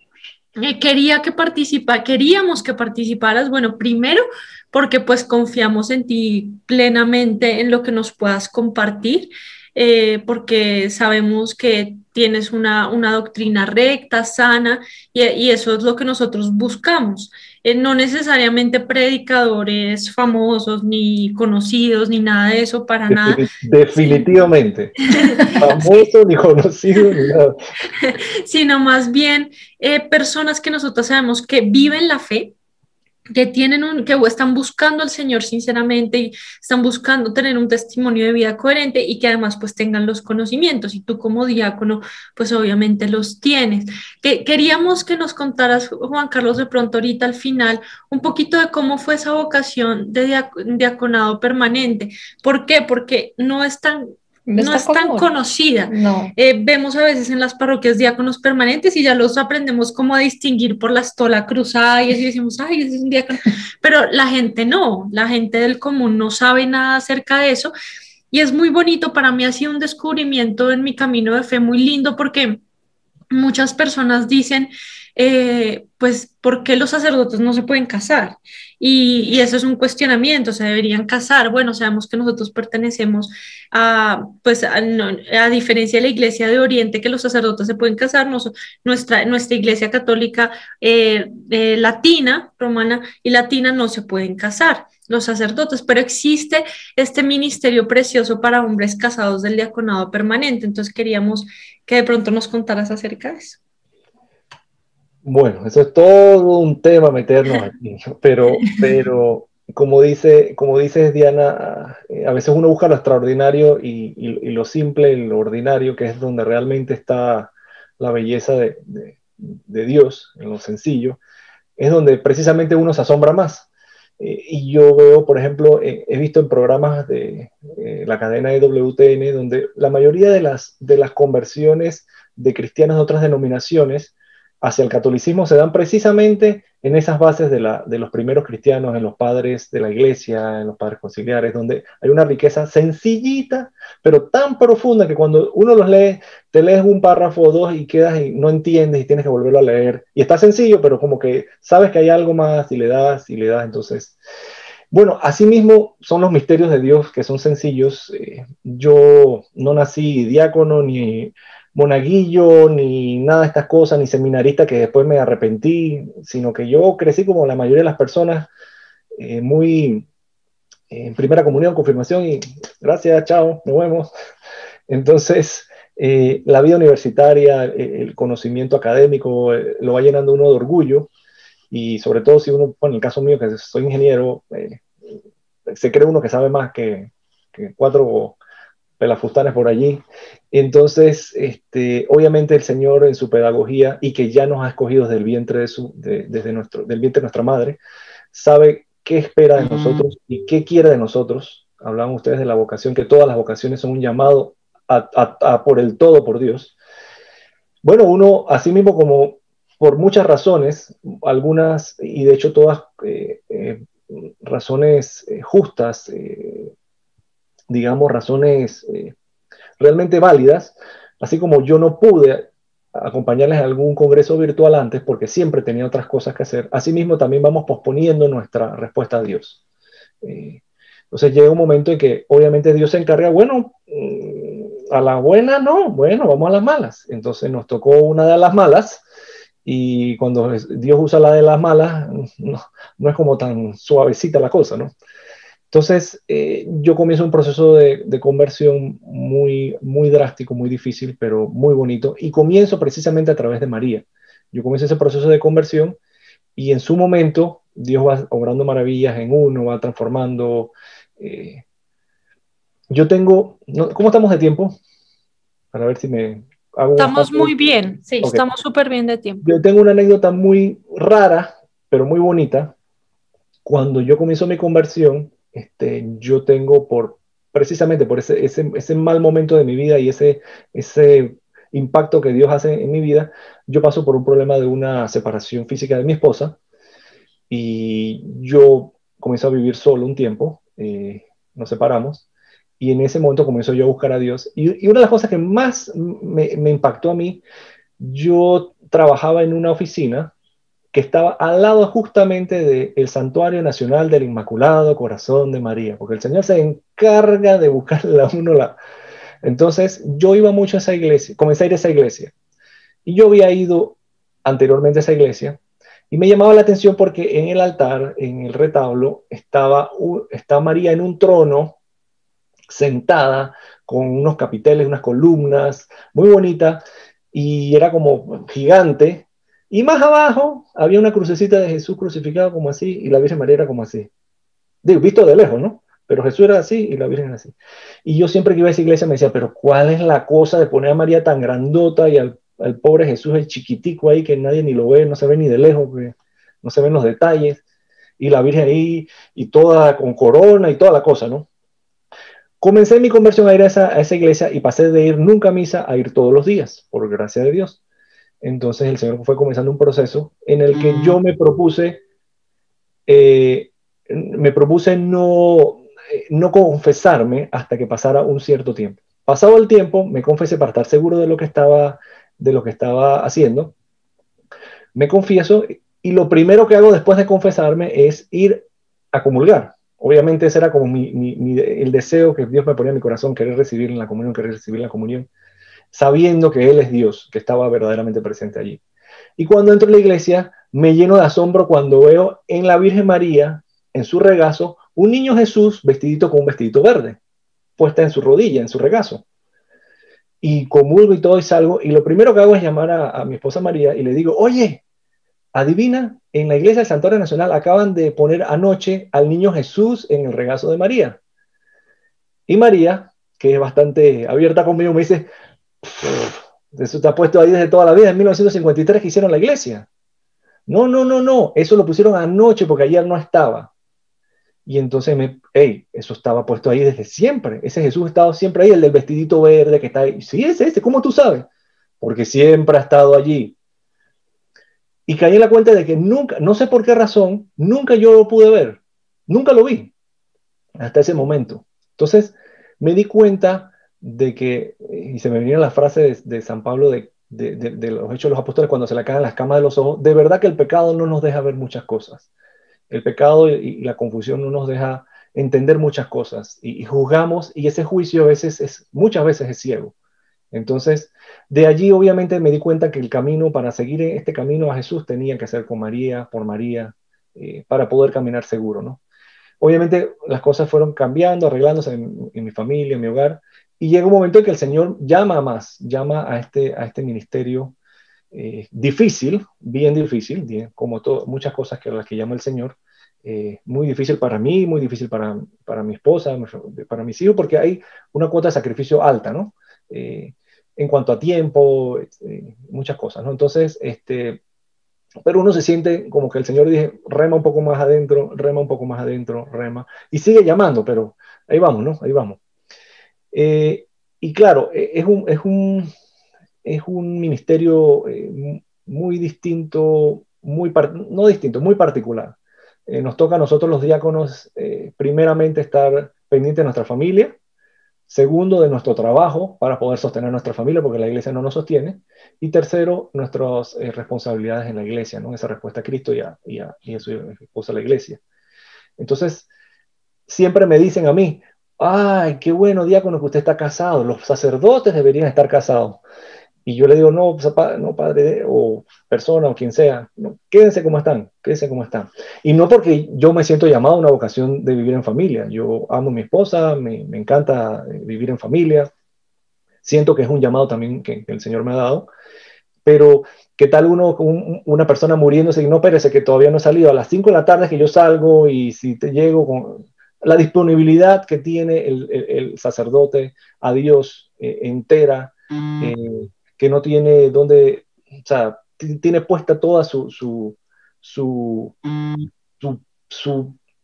eh, quería que participa, queríamos que participaras, bueno, primero porque pues confiamos en ti plenamente, en lo que nos puedas compartir. Eh, porque sabemos que tienes una, una doctrina recta, sana, y, y, eso es lo que nosotros buscamos. Eh, no necesariamente predicadores famosos, ni conocidos, ni nada de eso, para Defin nada. Definitivamente. Famoso, ni conocido, ni nada. Sino más bien eh, personas que nosotros sabemos que viven la fe, que tienen un, que están buscando al Señor sinceramente y están buscando tener un testimonio de vida coherente y que además pues tengan los conocimientos, y tú como diácono pues obviamente los tienes. Que, queríamos que nos contaras, Juan Carlos, de pronto ahorita al final un poquito de cómo fue esa vocación de diac diaconado permanente. ¿Por qué? Porque no es tan No, no es tan conocida. No. Eh, vemos a veces en las parroquias diáconos permanentes y ya los aprendemos como a distinguir por la estola cruzada y así decimos, ay, ese es un diácono. Pero la gente no, la gente del común no sabe nada acerca de eso. Y es muy bonito, para mí ha sido un descubrimiento en mi camino de fe muy lindo, porque muchas personas dicen, eh, pues, ¿por qué los sacerdotes no se pueden casar? Y, y eso es un cuestionamiento, se deberían casar. Bueno, sabemos que nosotros pertenecemos a, pues, a, no, a diferencia de la Iglesia de Oriente, que los sacerdotes se pueden casar, nos, nuestra, nuestra Iglesia católica eh, eh, latina, romana y latina no se pueden casar los sacerdotes, pero existe este ministerio precioso para hombres casados del diaconado permanente. Entonces queríamos que de pronto nos contaras acerca de eso. Bueno, eso es todo un tema meternos aquí, pero, pero como, dice, como dices, Diana, a veces uno busca lo extraordinario y, y, y lo simple, lo ordinario, que es donde realmente está la belleza de, de, de Dios, en lo sencillo, es donde precisamente uno se asombra más. Eh, y yo veo, por ejemplo, eh, he visto en programas de eh, la cadena E W T N, donde la mayoría de las, de las conversiones de cristianos de otras denominaciones hacia el catolicismo se dan precisamente en esas bases de, la, de los primeros cristianos, en los padres de la iglesia, en los padres conciliares, donde hay una riqueza sencillita, pero tan profunda que cuando uno los lee, te lees un párrafo o dos y quedas y no entiendes y tienes que volverlo a leer. Y está sencillo, pero como que sabes que hay algo más y le das y le das. Entonces, bueno, así mismo son los misterios de Dios, que son sencillos. Eh, yo no nací diácono ni monaguillo, ni nada de estas cosas, ni seminarista que después me arrepentí, sino que yo crecí como la mayoría de las personas, eh, muy eh, en primera comunión, confirmación y gracias, chao, nos vemos. Entonces, eh, la vida universitaria, el, el conocimiento académico, eh, lo va llenando uno de orgullo, y sobre todo si uno, bueno, en el caso mío, que soy ingeniero, eh, se cree uno que sabe más que, que cuatro pelafustanes por allí. Entonces, este, obviamente el Señor en su pedagogía, y que ya nos ha escogido desde el vientre de su, de, desde nuestro, del vientre de nuestra madre, sabe qué espera de nosotros y qué quiere de nosotros. Hablaban ustedes de la vocación, que todas las vocaciones son un llamado a, a, a por el todo por Dios. Bueno, uno, así mismo como por muchas razones, algunas, y de hecho todas eh, eh, razones eh, justas, eh, digamos, razones eh, realmente válidas, así como yo no pude acompañarles a algún congreso virtual antes porque siempre tenía otras cosas que hacer, asimismo también vamos posponiendo nuestra respuesta a Dios. Eh, entonces llega un momento en que obviamente Dios se encarga, bueno, a la buena no, bueno, vamos a las malas. Entonces nos tocó una de las malas, y cuando Dios usa la de las malas, no, no es como tan suavecita la cosa, ¿no? Entonces, eh, yo comienzo un proceso de, de conversión muy, muy drástico, muy difícil, pero muy bonito. Y comienzo precisamente a través de María. Yo comienzo ese proceso de conversión y en su momento Dios va obrando maravillas en uno, va transformando. Eh, yo tengo, ¿no? ¿Cómo estamos de tiempo? Para ver si me hago un Estamos espacio. muy bien, sí, okay. Estamos súper bien de tiempo. Yo tengo una anécdota muy rara, pero muy bonita. Cuando yo comienzo mi conversión, Este, yo tengo por precisamente por ese, ese, ese mal momento de mi vida y ese, ese impacto que Dios hace en mi vida, yo paso por un problema de una separación física de mi esposa y yo comienzo a vivir solo un tiempo, eh, nos separamos y en ese momento comienzo yo a buscar a Dios. Y, y una de las cosas que más me, me impactó a mí, yo trabajaba en una oficina que estaba al lado justamente del Santuario Nacional del Inmaculado Corazón de María, porque el Señor se encarga de buscarle a uno la... Entonces yo iba mucho a esa iglesia, comencé a ir a esa iglesia, y yo había ido anteriormente a esa iglesia, y me llamaba la atención porque en el altar, en el retablo, estaba, estaba María en un trono, sentada, con unos capiteles, unas columnas, muy bonita, y era como gigante, y más abajo había una crucecita de Jesús crucificado como así, y la Virgen María era como así. Digo, visto de lejos, ¿no? Pero Jesús era así y la Virgen era así. Y yo siempre que iba a esa iglesia me decía, pero ¿cuál es la cosa de poner a María tan grandota y al, al pobre Jesús el chiquitico ahí que nadie ni lo ve, no se ve ni de lejos, que no se ven los detalles, y la Virgen ahí y toda con corona y toda la cosa, ¿no? Comencé mi conversión a ir a esa, a esa iglesia y pasé de ir nunca a misa a ir todos los días, por gracia de Dios. Entonces el Señor fue comenzando un proceso en el que yo me propuse, eh, me propuse no, eh, no confesarme hasta que pasara un cierto tiempo. Pasado el tiempo, me confesé para estar seguro de lo que estaba, de lo que estaba haciendo. Me confieso y lo primero que hago después de confesarme es ir a comulgar. Obviamente ese era como mi, mi, mi, el deseo que Dios me ponía en mi corazón, querer recibir en la comunión, querer recibir la comunión, sabiendo que Él es Dios, que estaba verdaderamente presente allí. Y cuando entro en la iglesia, me lleno de asombro cuando veo en la Virgen María, en su regazo, un niño Jesús vestidito con un vestidito verde, puesta en su rodilla, en su regazo. Y comulgo y todo y salgo, y lo primero que hago es llamar a, a mi esposa María y le digo, oye, adivina, en la iglesia del Santuario Nacional acaban de poner anoche al niño Jesús en el regazo de María. Y María, que es bastante abierta conmigo, me dice, eso está puesto ahí desde toda la vida, en mil novecientos cincuenta y tres que hicieron la iglesia. No, no, no, no, eso lo pusieron anoche porque ayer no estaba. Y entonces, me, hey, eso estaba puesto ahí desde siempre. Ese Jesús estaba siempre ahí, el del vestidito verde que está ahí. Sí, es ese, ¿cómo tú sabes? Porque siempre ha estado allí. Y caí en la cuenta de que nunca, no sé por qué razón, nunca yo lo pude ver. Nunca lo vi hasta ese momento. Entonces, me di cuenta de que, y se me venía la frase de, de San Pablo de, de, de, de los Hechos de los Apóstoles cuando se le caen las camas de los ojos, de verdad que el pecado no nos deja ver muchas cosas. El pecado y, y la confusión no nos deja entender muchas cosas y, y juzgamos y ese juicio a veces es, muchas veces es ciego. Entonces, de allí obviamente me di cuenta que el camino para seguir este camino a Jesús tenía que ser con María, por María, eh, para poder caminar seguro, ¿no? Obviamente las cosas fueron cambiando, arreglándose en, en mi familia, en mi hogar, y llega un momento en que el Señor llama más, llama a este, a este ministerio eh, difícil, bien difícil, bien, como todo, muchas cosas que las que llama el Señor, eh, muy difícil para mí, muy difícil para, para mi esposa, para mis hijos, porque hay una cuota de sacrificio alta, ¿no? Eh, en cuanto a tiempo, eh, muchas cosas, ¿no? Entonces, este, pero uno se siente como que el Señor dice, rema un poco más adentro, rema un poco más adentro, rema, y sigue llamando, pero ahí vamos, ¿no? Ahí vamos. Eh, y claro, es un, es un, es un ministerio eh, muy distinto, muy no distinto, muy particular. Eh, nos toca a nosotros los diáconos, eh, primeramente, estar pendientes de nuestra familia, segundo, de nuestro trabajo para poder sostener nuestra familia, porque la iglesia no nos sostiene, y tercero, nuestras eh, responsabilidades en la iglesia, ¿no? Esa respuesta a Cristo y a, y a, y a su esposa, la iglesia. Entonces, siempre me dicen a mí, ay, qué bueno, diácono, que usted está casado, los sacerdotes deberían estar casados. Y yo le digo, no, no padre, o persona, o quien sea, no, quédense como están, quédense como están. Y no porque yo me siento llamado a una vocación de vivir en familia. Yo amo a mi esposa, me, me encanta vivir en familia. Siento que es un llamado también que, que el Señor me ha dado. Pero, ¿qué tal uno, un, una persona muriéndose y no, espérese, que todavía no he salido? A las cinco de la tarde que yo salgo y si te llego con la disponibilidad que tiene el, el, el sacerdote a Dios eh, entera, eh, que no tiene donde, o sea, tiene puesta toda su, su, su, su, su,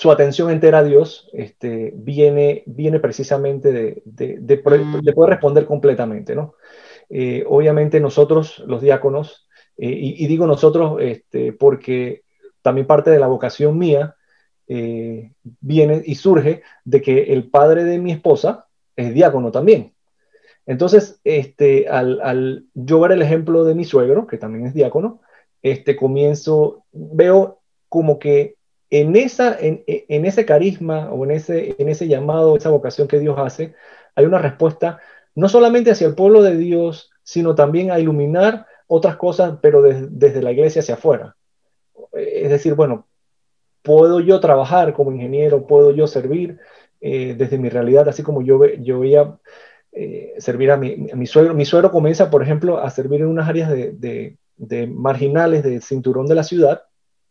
su atención entera a Dios este, viene, viene precisamente de, de, de, de poder responder completamente, ¿no? Eh, obviamente nosotros, los diáconos, eh, y, y digo nosotros este, porque también parte de la vocación mía eh, viene y surge de que el padre de mi esposa es diácono también. Entonces, este, al, al yo ver el ejemplo de mi suegro, que también es diácono, este, comienzo, veo como que en, esa, en, en ese carisma o en ese, en ese llamado, esa vocación que Dios hace, hay una respuesta no solamente hacia el pueblo de Dios, sino también a iluminar otras cosas, pero de, desde la iglesia hacia afuera. Es decir, bueno, puedo yo trabajar como ingeniero, puedo yo servir eh, desde mi realidad, así como yo, ve, yo veía eh, servir a mi, a mi suegro. Mi suegro comienza, por ejemplo, a servir en unas áreas de, de, de marginales del cinturón de la ciudad,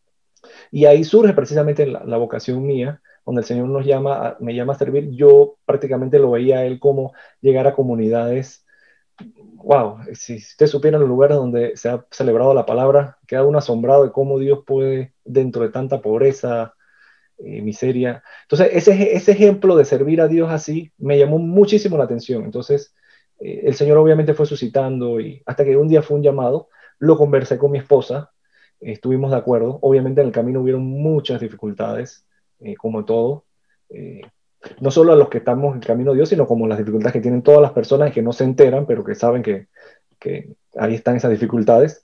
y ahí surge precisamente la, la vocación mía, donde el Señor nos llama, me llama a servir. Yo prácticamente lo veía a él como llegar a comunidades. Wow, si ustedes supieran los lugares donde se ha celebrado la palabra, queda uno asombrado de cómo Dios puede, dentro de tanta pobreza, eh, miseria. Entonces, ese, ese ejemplo de servir a Dios así me llamó muchísimo la atención. Entonces, eh, el Señor obviamente fue suscitando y hasta que un día fue un llamado, lo conversé con mi esposa, eh, estuvimos de acuerdo. Obviamente en el camino hubieron muchas dificultades, eh, como todo. Eh, no solo a los que estamos en el camino de Dios, sino como las dificultades que tienen todas las personas que no se enteran, pero que saben que, que ahí están esas dificultades.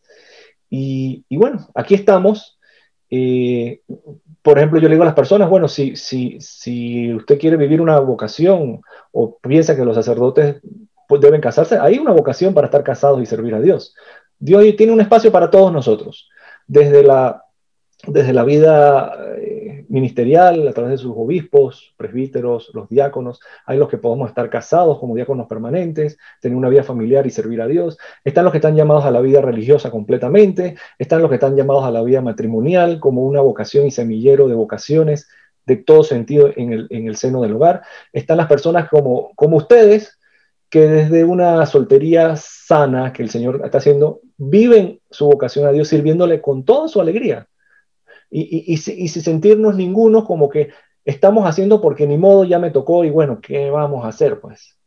Y, y bueno, aquí estamos. Eh, por ejemplo, yo le digo a las personas, bueno, si, si, si usted quiere vivir una vocación o piensa que los sacerdotes pues, deben casarse, hay una vocación para estar casados y servir a Dios. Dios tiene un espacio para todos nosotros, desde la, desde la vida eh, ministerial, a través de sus obispos, presbíteros, los diáconos. Hay los que podemos estar casados como diáconos permanentes, tener una vida familiar y servir a Dios. Están los que están llamados a la vida religiosa completamente. Están los que están llamados a la vida matrimonial como una vocación y semillero de vocaciones de todo sentido en el, en el seno del hogar. Están las personas como, como ustedes, que desde una soltería sana que el Señor está haciendo, viven su vocación a Dios sirviéndole con toda su alegría. Y, y, y, y sin sentirnos ninguno como que estamos haciendo porque ni modo ya me tocó y bueno, ¿qué vamos a hacer pues?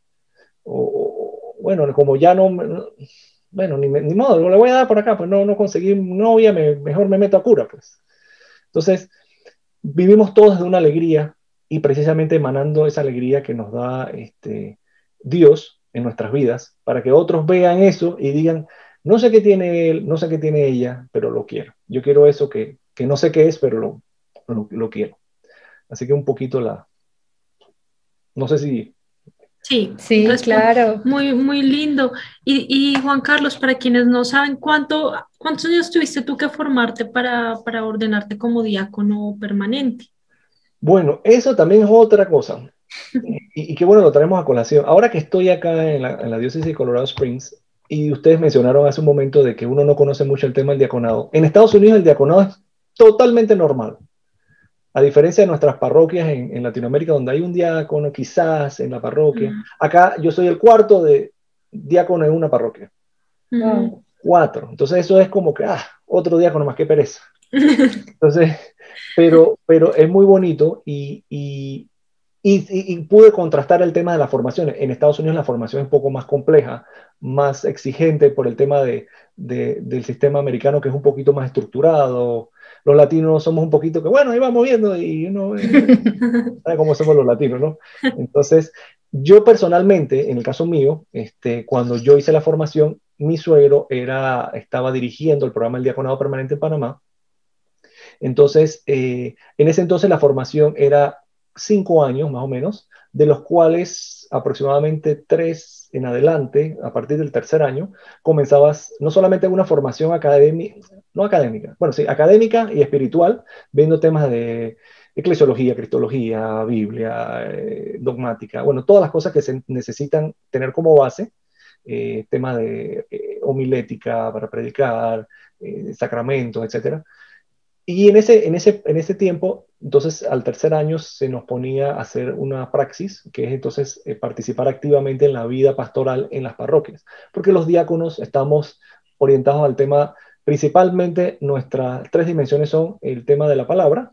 O, o bueno, como ya no, no bueno, ni, ni modo, le voy a dar por acá, pues no, no conseguí novia, me, mejor me meto a cura pues. Entonces, vivimos todos de una alegría y precisamente emanando esa alegría que nos da este, Dios en nuestras vidas, para que otros vean eso y digan, no sé qué tiene él, no sé qué tiene ella, pero lo quiero. Yo quiero eso que, que no sé qué es, pero lo, lo, lo quiero. Así que un poquito la... No sé si... Sí, Sí, claro. muy, muy lindo. Y, y Juan Carlos, para quienes no saben, ¿cuánto, ¿cuántos años tuviste tú que formarte para, para ordenarte como diácono permanente? Bueno, eso también es otra cosa. Y, y qué bueno lo traemos a colación. Ahora que estoy acá en la, en la diócesis de Colorado Springs, y ustedes mencionaron hace un momento de que uno no conoce mucho el tema del diaconado. En Estados Unidos el diaconado es totalmente normal. A diferencia de nuestras parroquias en, en Latinoamérica, donde hay un diácono quizás en la parroquia. Mm. Acá yo soy el cuarto de diácono en una parroquia. Ujú. Cuatro. Entonces eso es como que, ah, otro diácono más, que pereza. Entonces, pero, pero es muy bonito y, y, y, y, y pude contrastar el tema de la formación. En Estados Unidos la formación es un poco más compleja, más exigente por el tema de, de, del sistema americano, que es un poquito más estructurado. Los latinos somos un poquito que, bueno, ahí vamos viendo y uno sabe cómo somos los latinos, ¿no? Entonces, yo personalmente, en el caso mío, este, cuando yo hice la formación, mi suegro era, estaba dirigiendo el programa del Diaconado Permanente en Panamá. Entonces, eh, en ese entonces la formación era cinco años más o menos, de los cuales aproximadamente tres en adelante, a partir del tercer año, comenzabas no solamente una formación académica, no académica, bueno, sí, académica y espiritual, viendo temas de eclesiología, cristología, Biblia, eh, dogmática, bueno, todas las cosas que se necesitan tener como base, eh, temas de eh, homilética para predicar, eh, sacramentos, etcétera. Y en ese, en, ese, en ese tiempo, entonces al tercer año se nos ponía a hacer una praxis, que es entonces eh, participar activamente en la vida pastoral en las parroquias, porque los diáconos estamos orientados al tema, principalmente nuestras tres dimensiones son el tema de la palabra,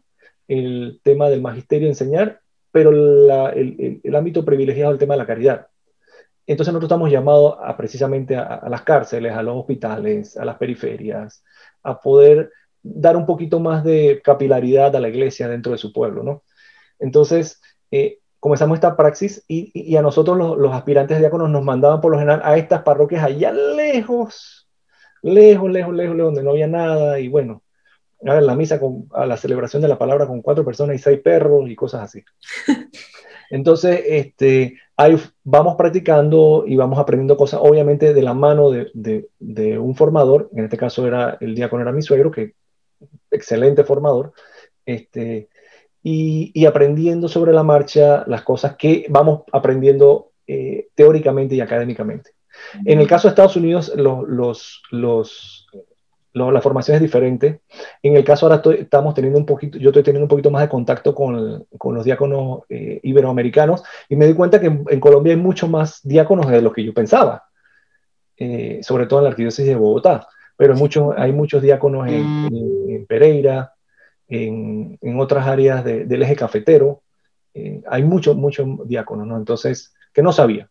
el tema del magisterio, enseñar, pero la, el, el, el ámbito privilegiado es el tema de la caridad. Entonces nosotros estamos llamados a, precisamente a, a las cárceles, a los hospitales, a las periferias, a poder dar un poquito más de capilaridad a la iglesia dentro de su pueblo, ¿no? Entonces, eh, comenzamos esta praxis y, y a nosotros los, los aspirantes diáconos nos mandaban por lo general a estas parroquias allá lejos, lejos, lejos, lejos, lejos, donde no había nada y bueno, a la misa, con, a la celebración de la palabra con cuatro personas y seis perros y cosas así. Entonces, este, ahí vamos practicando y vamos aprendiendo cosas, obviamente de la mano de, de, de un formador, en este caso era el diácono, era mi suegro, que excelente formador, este, y, y aprendiendo sobre la marcha las cosas que vamos aprendiendo eh, teóricamente y académicamente. En el caso de Estados Unidos, los, los, los, los, la formación es diferente. En el caso ahora estoy, estamos teniendo un poquito, yo estoy teniendo un poquito más de contacto con, con los diáconos eh, iberoamericanos y me di cuenta que en, en Colombia hay mucho más diáconos de los que yo pensaba, eh, sobre todo en la arquidiócesis de Bogotá, pero hay muchos, hay muchos diáconos en, en, en Pereira, en, en otras áreas de, del eje cafetero, eh, hay muchos, muchos diáconos, ¿no? Entonces, que no sabía.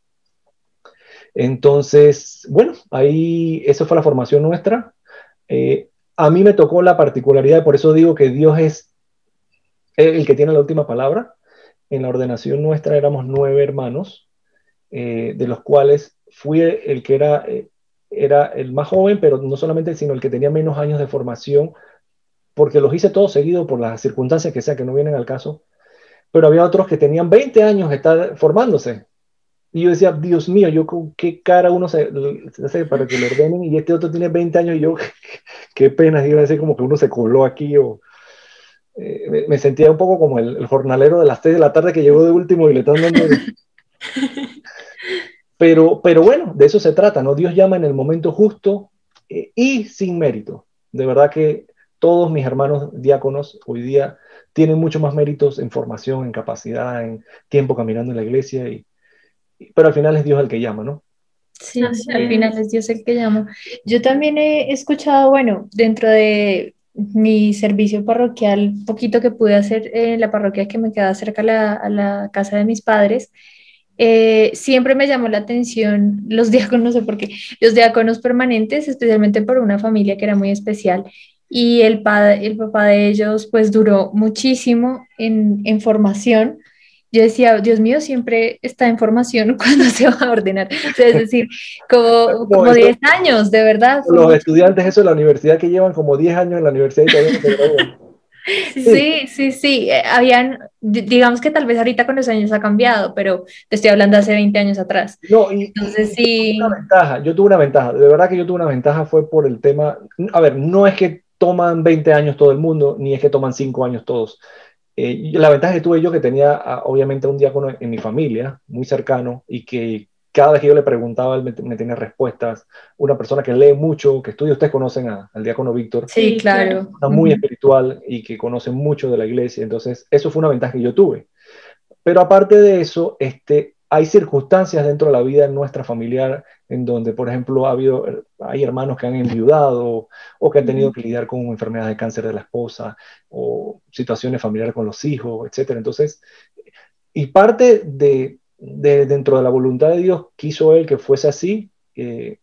Entonces, bueno, ahí, esa fue la formación nuestra. Eh, a mí me tocó la particularidad, por eso digo que Dios es el que tiene la última palabra. En la ordenación nuestra éramos nueve hermanos, eh, de los cuales fui el que era, eh, era el más joven, pero no solamente, sino el que tenía menos años de formación, porque los hice todos seguidos por las circunstancias que sea que no vienen al caso, pero había otros que tenían veinte años de estar formándose. Y yo decía, Dios mío, yo con qué cara uno se, se hace para que lo ordenen, y este otro tiene veinte años, y yo, qué pena, iba a decir como que uno se coló aquí, o eh, me, me sentía un poco como el, el jornalero de las seis de la tarde que llegó de último y le están dando... Pero, pero bueno, de eso se trata, ¿no? Dios llama en el momento justo eh, y sin mérito. De verdad que todos mis hermanos diáconos hoy día tienen mucho más méritos en formación, en capacidad, en tiempo caminando en la iglesia, y, y, pero al final es Dios el que llama, ¿no? Sí, Así al es. final es Dios el que llama. Yo también he escuchado, bueno, dentro de mi servicio parroquial, poquito que pude hacer en la parroquia que me queda cerca a la, a la casa de mis padres, eh, siempre me llamó la atención los diáconos, no sé por qué, los diáconos permanentes, especialmente por una familia que era muy especial. Y el, padre, el papá de ellos pues duró muchísimo en, en formación. Yo decía, Dios mío, siempre está en formación cuando se va a ordenar. O sea, es decir, como, como diez años, de verdad. Los estudiantes, eso de la universidad, que llevan como diez años en la universidad y todavía no se gradúan. Sí, sí, sí, sí. Eh, habían, digamos que tal vez ahorita con los años ha cambiado, pero te estoy hablando hace veinte años atrás. No, y, Entonces y sí. Una ventaja, yo tuve una ventaja, de verdad que yo tuve una ventaja, fue por el tema, a ver, no es que toman veinte años todo el mundo, ni es que toman cinco años todos. Eh, la ventaja que tuve yo, que tenía a, obviamente un diácono en, en mi familia, muy cercano, y que cada vez que yo le preguntaba, él me, me tenía respuestas. Una persona que lee mucho, que estudia, ustedes conocen a, al diácono Víctor. Sí, claro. Muy uh-huh. espiritual y que conoce mucho de la iglesia. Entonces, eso fue una ventaja que yo tuve. Pero aparte de eso, este, hay circunstancias dentro de la vida nuestra familiar en donde, por ejemplo, ha habido, hay hermanos que han enviudado o que han tenido que lidiar con enfermedades de cáncer de la esposa o situaciones familiares con los hijos, etcétera. Entonces, y parte de, de dentro de la voluntad de Dios quiso Él que fuese así, eh,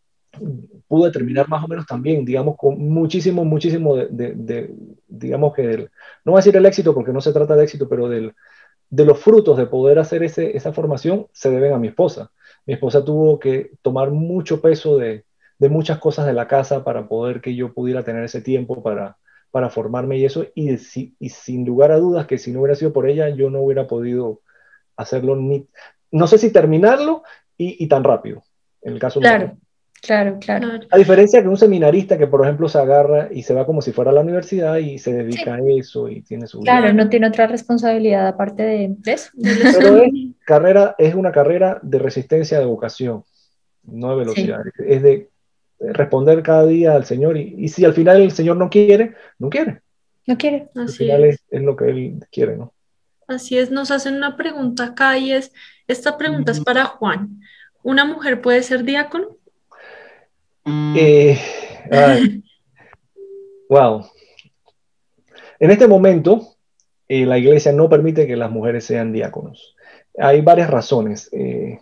pude terminar más o menos también, digamos, con muchísimo, muchísimo de, de, de digamos que, del, no voy a decir el éxito porque no se trata de éxito, pero del, de los frutos de poder hacer ese, esa formación se deben a mi esposa. Mi esposa tuvo que tomar mucho peso de, de muchas cosas de la casa para poder que yo pudiera tener ese tiempo para, para formarme y eso, y, y sin lugar a dudas que si no hubiera sido por ella, yo no hubiera podido hacerlo, ni, no sé si terminarlo y, y tan rápido, en el caso claro. mío. Claro, claro. A diferencia que un seminarista que, por ejemplo, se agarra y se va como si fuera a la universidad y se dedica sí. a eso y tiene su... Claro, vida. No tiene otra responsabilidad aparte de, de eso. Pero es, carrera, es una carrera de resistencia de vocación, no de velocidad. Sí. Es de responder cada día al Señor y, y si al final el Señor no quiere, no quiere. No quiere. Al Así final es. Es, es lo que Él quiere, ¿no? Así es, nos hacen una pregunta acá y es, esta pregunta es para Juan. ¿Una mujer puede ser diácono? Eh, ay, wow. En este momento, eh, la iglesia no permite que las mujeres sean diáconos. Hay varias razones. Eh,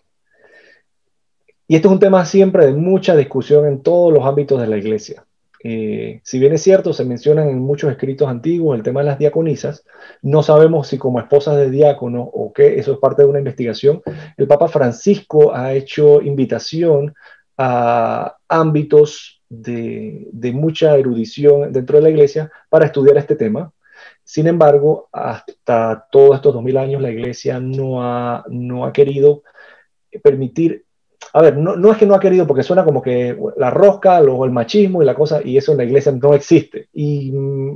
y esto es un tema siempre de mucha discusión en todos los ámbitos de la iglesia. Eh, si bien es cierto, se mencionan en muchos escritos antiguos el tema de las diaconisas, no sabemos si como esposas de diácono o qué, eso es parte de una investigación. El Papa Francisco ha hecho invitación a ámbitos de, de mucha erudición dentro de la iglesia para estudiar este tema. Sin embargo, hasta todos estos dos mil años la iglesia no ha, no ha querido permitir. A ver, no, no es que no ha querido, porque suena como que la rosca, luego el machismo y la cosa, y eso en la iglesia no existe. Y mm,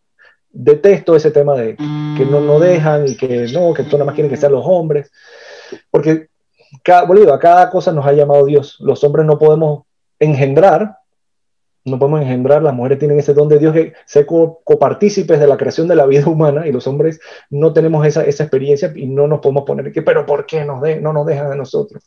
detesto ese tema de que no, no dejan y que no, que tú nada más quieren que sean los hombres, porque cada, Bolívar, a cada cosa nos ha llamado Dios. Los hombres no podemos engendrar, no podemos engendrar, las mujeres tienen ese don de Dios que ser co copartícipes de la creación de la vida humana, y los hombres no tenemos esa, esa experiencia y no nos podemos poner que, pero ¿por qué nos de, no nos dejan a nosotros?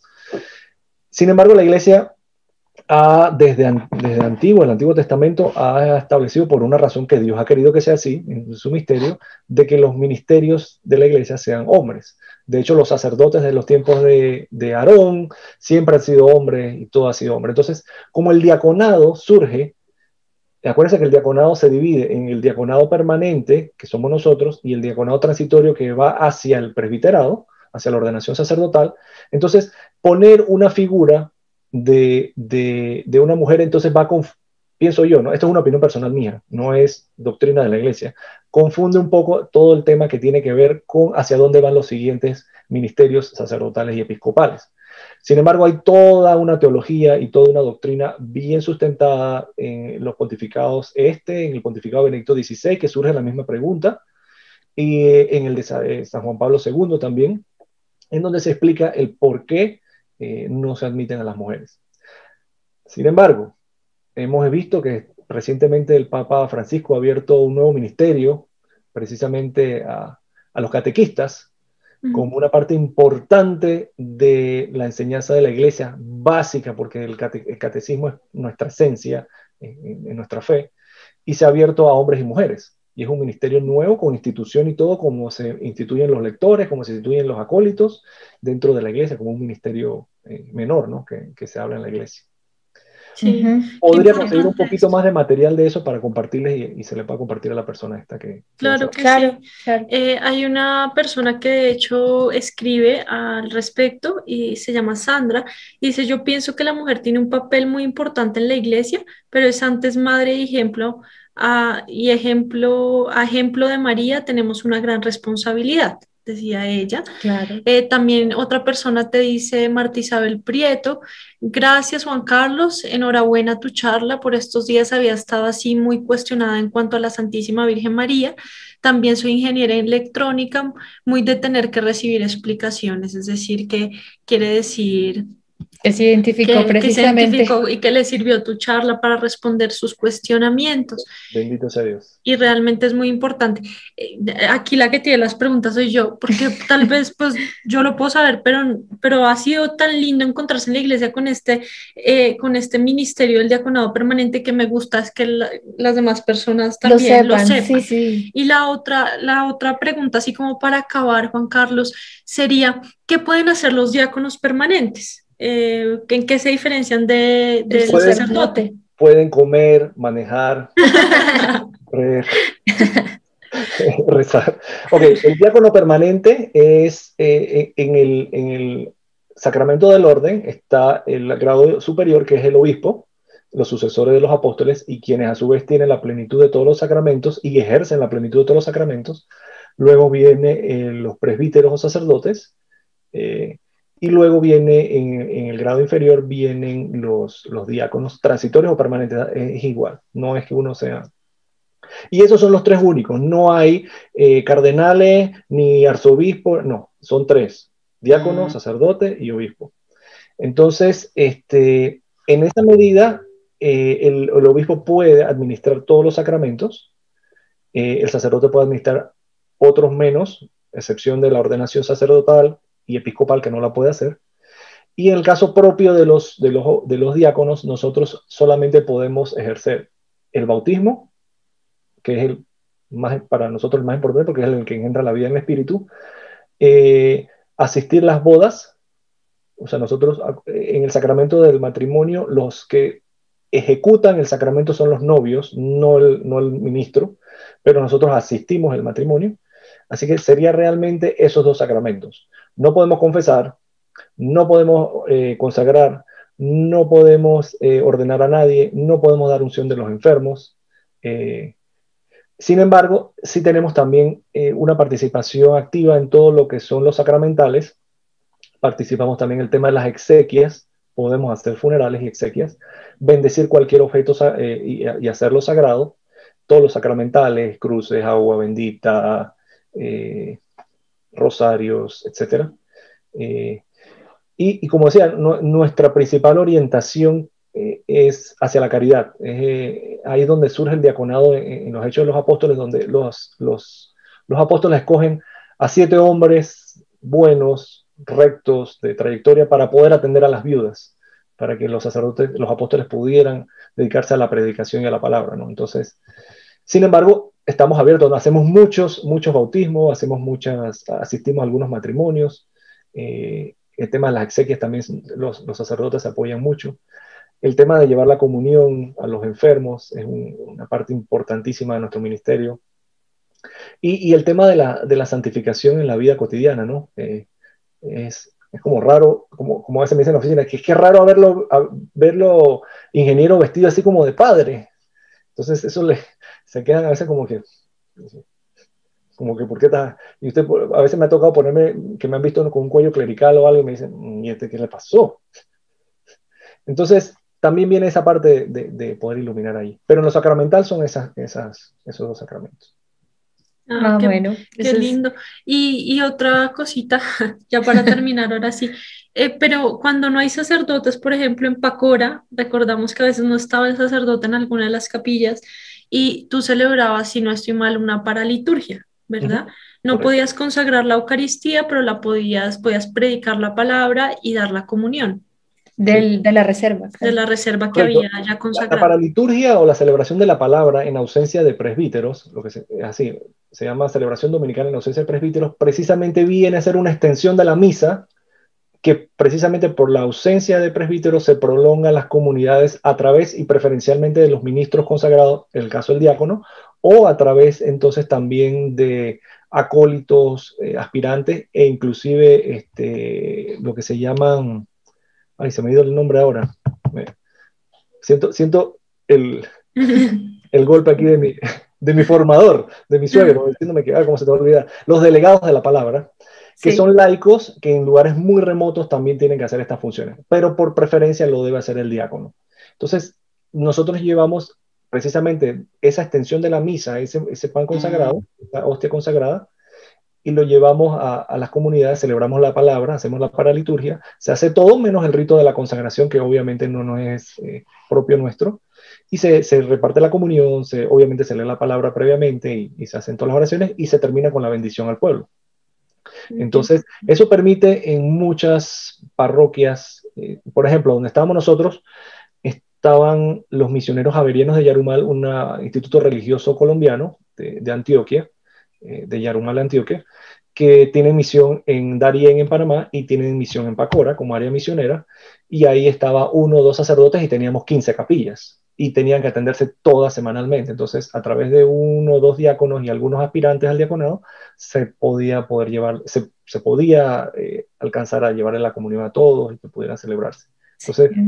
Sin embargo, la iglesia ha, desde, desde antiguo, el Antiguo Testamento, ha establecido por una razón que Dios ha querido que sea así, en su misterio, de que los ministerios de la iglesia sean hombres. De hecho, los sacerdotes de los tiempos de, de Aarón siempre han sido hombres y todo ha sido hombre. Entonces, como el diaconado surge, acuérdense que el diaconado se divide en el diaconado permanente, que somos nosotros, y el diaconado transitorio que va hacia el presbiterado, hacia la ordenación sacerdotal. Entonces, poner una figura de, de, de una mujer, entonces va con, pienso yo, ¿no? Esto es una opinión personal mía, no es doctrina de la iglesia, confunde un poco todo el tema que tiene que ver con hacia dónde van los siguientes ministerios sacerdotales y episcopales. Sin embargo, hay toda una teología y toda una doctrina bien sustentada en los pontificados este, en el pontificado Benedicto dieciséis, que surge la misma pregunta, y en el de San Juan Pablo segundo también, en donde se explica el por qué eh, no se admiten a las mujeres. Sin embargo, hemos visto que recientemente el Papa Francisco ha abierto un nuevo ministerio precisamente a, a los catequistas, uh-huh, como una parte importante de la enseñanza de la iglesia básica, porque el, cate, el catecismo es nuestra esencia en, en nuestra fe, y se ha abierto a hombres y mujeres. Y es un ministerio nuevo, con institución y todo, como se instituyen los lectores, como se instituyen los acólitos dentro de la iglesia, como un ministerio eh, menor, ¿no? que, que se habla en la iglesia. Sí. Podría conseguir un poquito más de material de eso para compartirles y, y se le pueda compartir a la persona esta que... Claro que claro, sí. claro. Eh, hay una persona que de hecho escribe al respecto y se llama Sandra. Y dice, yo pienso que la mujer tiene un papel muy importante en la iglesia, pero es antes madre y ejemplo. Uh, y ejemplo, a ejemplo de María tenemos una gran responsabilidad, decía ella. Claro. Eh, también otra persona te dice, Marta Isabel Prieto, gracias Juan Carlos, enhorabuena tu charla, por estos días había estado así muy cuestionada en cuanto a la Santísima Virgen María. También soy ingeniera en electrónica, muy de tener que recibir explicaciones, es decir, que quiere decir... Que se identificó que, precisamente. Que se identificó y que le sirvió tu charla para responder sus cuestionamientos. Bendito sea Dios. Y realmente es muy importante. Aquí la que tiene las preguntas soy yo, porque tal vez pues yo lo puedo saber, pero, pero ha sido tan lindo encontrarse en la iglesia con este, eh, con este ministerio del diaconado permanente que me gusta es que la, las demás personas también lo sepan. Lo sepan. Sí, sí. Y la otra, la otra pregunta, así como para acabar, Juan Carlos, sería, ¿qué pueden hacer los diáconos permanentes? Eh, ¿En qué se diferencian de, del pueden, sacerdote? Pueden comer, manejar, re, rezar. Ok, el diácono permanente es eh, en, el, en el sacramento del orden está el grado superior, que es el obispo, los sucesores de los apóstoles, y quienes a su vez tienen la plenitud de todos los sacramentos y ejercen la plenitud de todos los sacramentos. Luego vienen eh, los presbíteros o sacerdotes, eh, y luego viene en, en el grado inferior vienen los, los diáconos transitorios o permanentes. Es igual, no es que uno sea... Y esos son los tres únicos, no hay eh, cardenales ni arzobispos, no, son tres, diácono, sacerdote y obispo. Entonces, este, en esa medida, eh, el, el obispo puede administrar todos los sacramentos, eh, el sacerdote puede administrar otros menos, excepción de la ordenación sacerdotal y episcopal, que no la puede hacer. Y en el caso propio de los, de los, de los diáconos, nosotros solamente podemos ejercer el bautismo, que es el más, para nosotros el más importante porque es el que engendra la vida en el espíritu, eh, asistir a las bodas. O sea, nosotros en el sacramento del matrimonio, los que ejecutan el sacramento son los novios, no el, no el ministro, pero nosotros asistimos al matrimonio. Así que sería realmente esos dos sacramentos. No podemos confesar, no podemos eh, consagrar, no podemos eh, ordenar a nadie, no podemos dar unción de los enfermos. Eh, sin embargo, sí tenemos también eh, una participación activa en todo lo que son los sacramentales. Participamos también en el tema de las exequias, podemos hacer funerales y exequias, bendecir cualquier objeto eh, y, y hacerlo sagrado, todos los sacramentales, cruces, agua bendita, eh, rosarios, etcétera. Eh, y, y como decía, no, nuestra principal orientación eh, es hacia la caridad. Eh, ahí es donde surge el diaconado en, en los Hechos de los Apóstoles, donde los, los, los apóstoles escogen a siete hombres buenos, rectos, de trayectoria, para poder atender a las viudas, para que los sacerdotes, los apóstoles pudieran dedicarse a la predicación y a la palabra, ¿no? Entonces, sin embargo, estamos abiertos, ¿no? Hacemos muchos, muchos bautismos, hacemos muchas, asistimos a algunos matrimonios, eh, el tema de las exequias también los, los sacerdotes se apoyan mucho. El tema de llevar la comunión a los enfermos es un, una parte importantísima de nuestro ministerio. Y, y el tema de la, de la santificación en la vida cotidiana, ¿no? Eh, es, es como raro, como, como a veces me dicen en la oficina, que es que es raro verlo, a, verlo ingeniero vestido así como de padre. Entonces eso le, se quedan a veces como que, como que, ¿por qué está? Y usted, a veces me ha tocado ponerme, que me han visto con un cuello clerical o algo, y me dicen, ¿y este qué le pasó? Entonces, también viene esa parte de, de, de poder iluminar ahí. Pero en lo sacramental son esas, esas, esos dos sacramentos. Ah, Ah, qué, bueno, qué eso es, lindo. Y, y otra cosita, ya para terminar ahora sí, eh, pero cuando no hay sacerdotes, por ejemplo, en Pacora, recordamos que a veces no estaba el sacerdote en alguna de las capillas y tú celebrabas, si no estoy mal, una paraliturgia, ¿verdad? Uh-huh. No Correcto. podías consagrar la Eucaristía, pero la podías, podías predicar la palabra y dar la comunión Sí. del, de la reserva, de claro. la reserva que Correcto. había ya La, la consagrada. paraliturgia o la celebración de la palabra en ausencia de presbíteros, lo que se, así se llama celebración dominical en ausencia de presbíteros, precisamente viene a ser una extensión de la misa, que precisamente por la ausencia de presbíteros se prolongan las comunidades a través y preferencialmente de los ministros consagrados, en el caso del diácono, o a través entonces también de acólitos, eh, aspirantes e inclusive este, lo que se llaman, ay, se me ha ido el nombre ahora, me, siento, siento el, el golpe aquí de mi, de mi formador, de mi suegro, diciéndome que, ah, cómo se te va a olvidar, los delegados de la palabra, que Sí. son laicos que en lugares muy remotos también tienen que hacer estas funciones, pero por preferencia lo debe hacer el diácono. Entonces, nosotros llevamos precisamente esa extensión de la misa, ese, ese pan consagrado, esa hostia consagrada, y lo llevamos a, a las comunidades, celebramos la palabra, hacemos la paraliturgia, se hace todo menos el rito de la consagración, que obviamente no, no es eh, propio nuestro, y se, se reparte la comunión, se, obviamente se lee la palabra previamente y, y se hacen todas las oraciones y se termina con la bendición al pueblo. Entonces, eso permite en muchas parroquias, eh, por ejemplo, donde estábamos nosotros, estaban los misioneros javerianos de Yarumal, un instituto religioso colombiano de, de Antioquia, eh, de Yarumal, Antioquia, que tienen misión en Darién, en Panamá, y tienen misión en Pacora como área misionera, y ahí estaba uno o dos sacerdotes y teníamos quince capillas, y tenían que atenderse todas semanalmente. Entonces, a través de uno o dos diáconos y algunos aspirantes al diaconado, se podía poder llevar, se, se podía eh, alcanzar a llevar en la comunión a todos y que pudieran celebrarse. Entonces, Sí.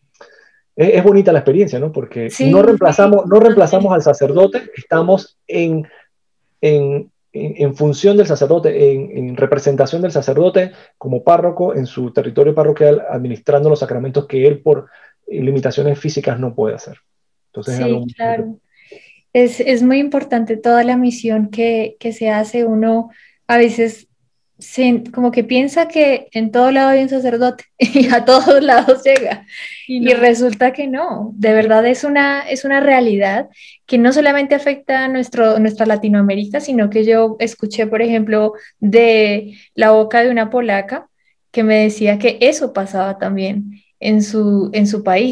es, es bonita la experiencia, ¿no? Porque no Sí, reemplazamos, no reemplazamos al sacerdote, estamos en, en, en, en función del sacerdote, en, en representación del sacerdote como párroco en su territorio parroquial, administrando los sacramentos que él por limitaciones físicas no puede hacer. Entonces es algo sí, muy bonito. claro. Es, es muy importante toda la misión que, que se hace. Uno a veces se- como que piensa que en todo lado hay un sacerdote y a todos lados llega. Y Y no, resulta que no, de verdad es una, es una realidad que no solamente afecta a nuestro, nuestra Latinoamérica, sino que yo escuché, por ejemplo, de la boca de una polaca que me decía que eso pasaba también en su, en su país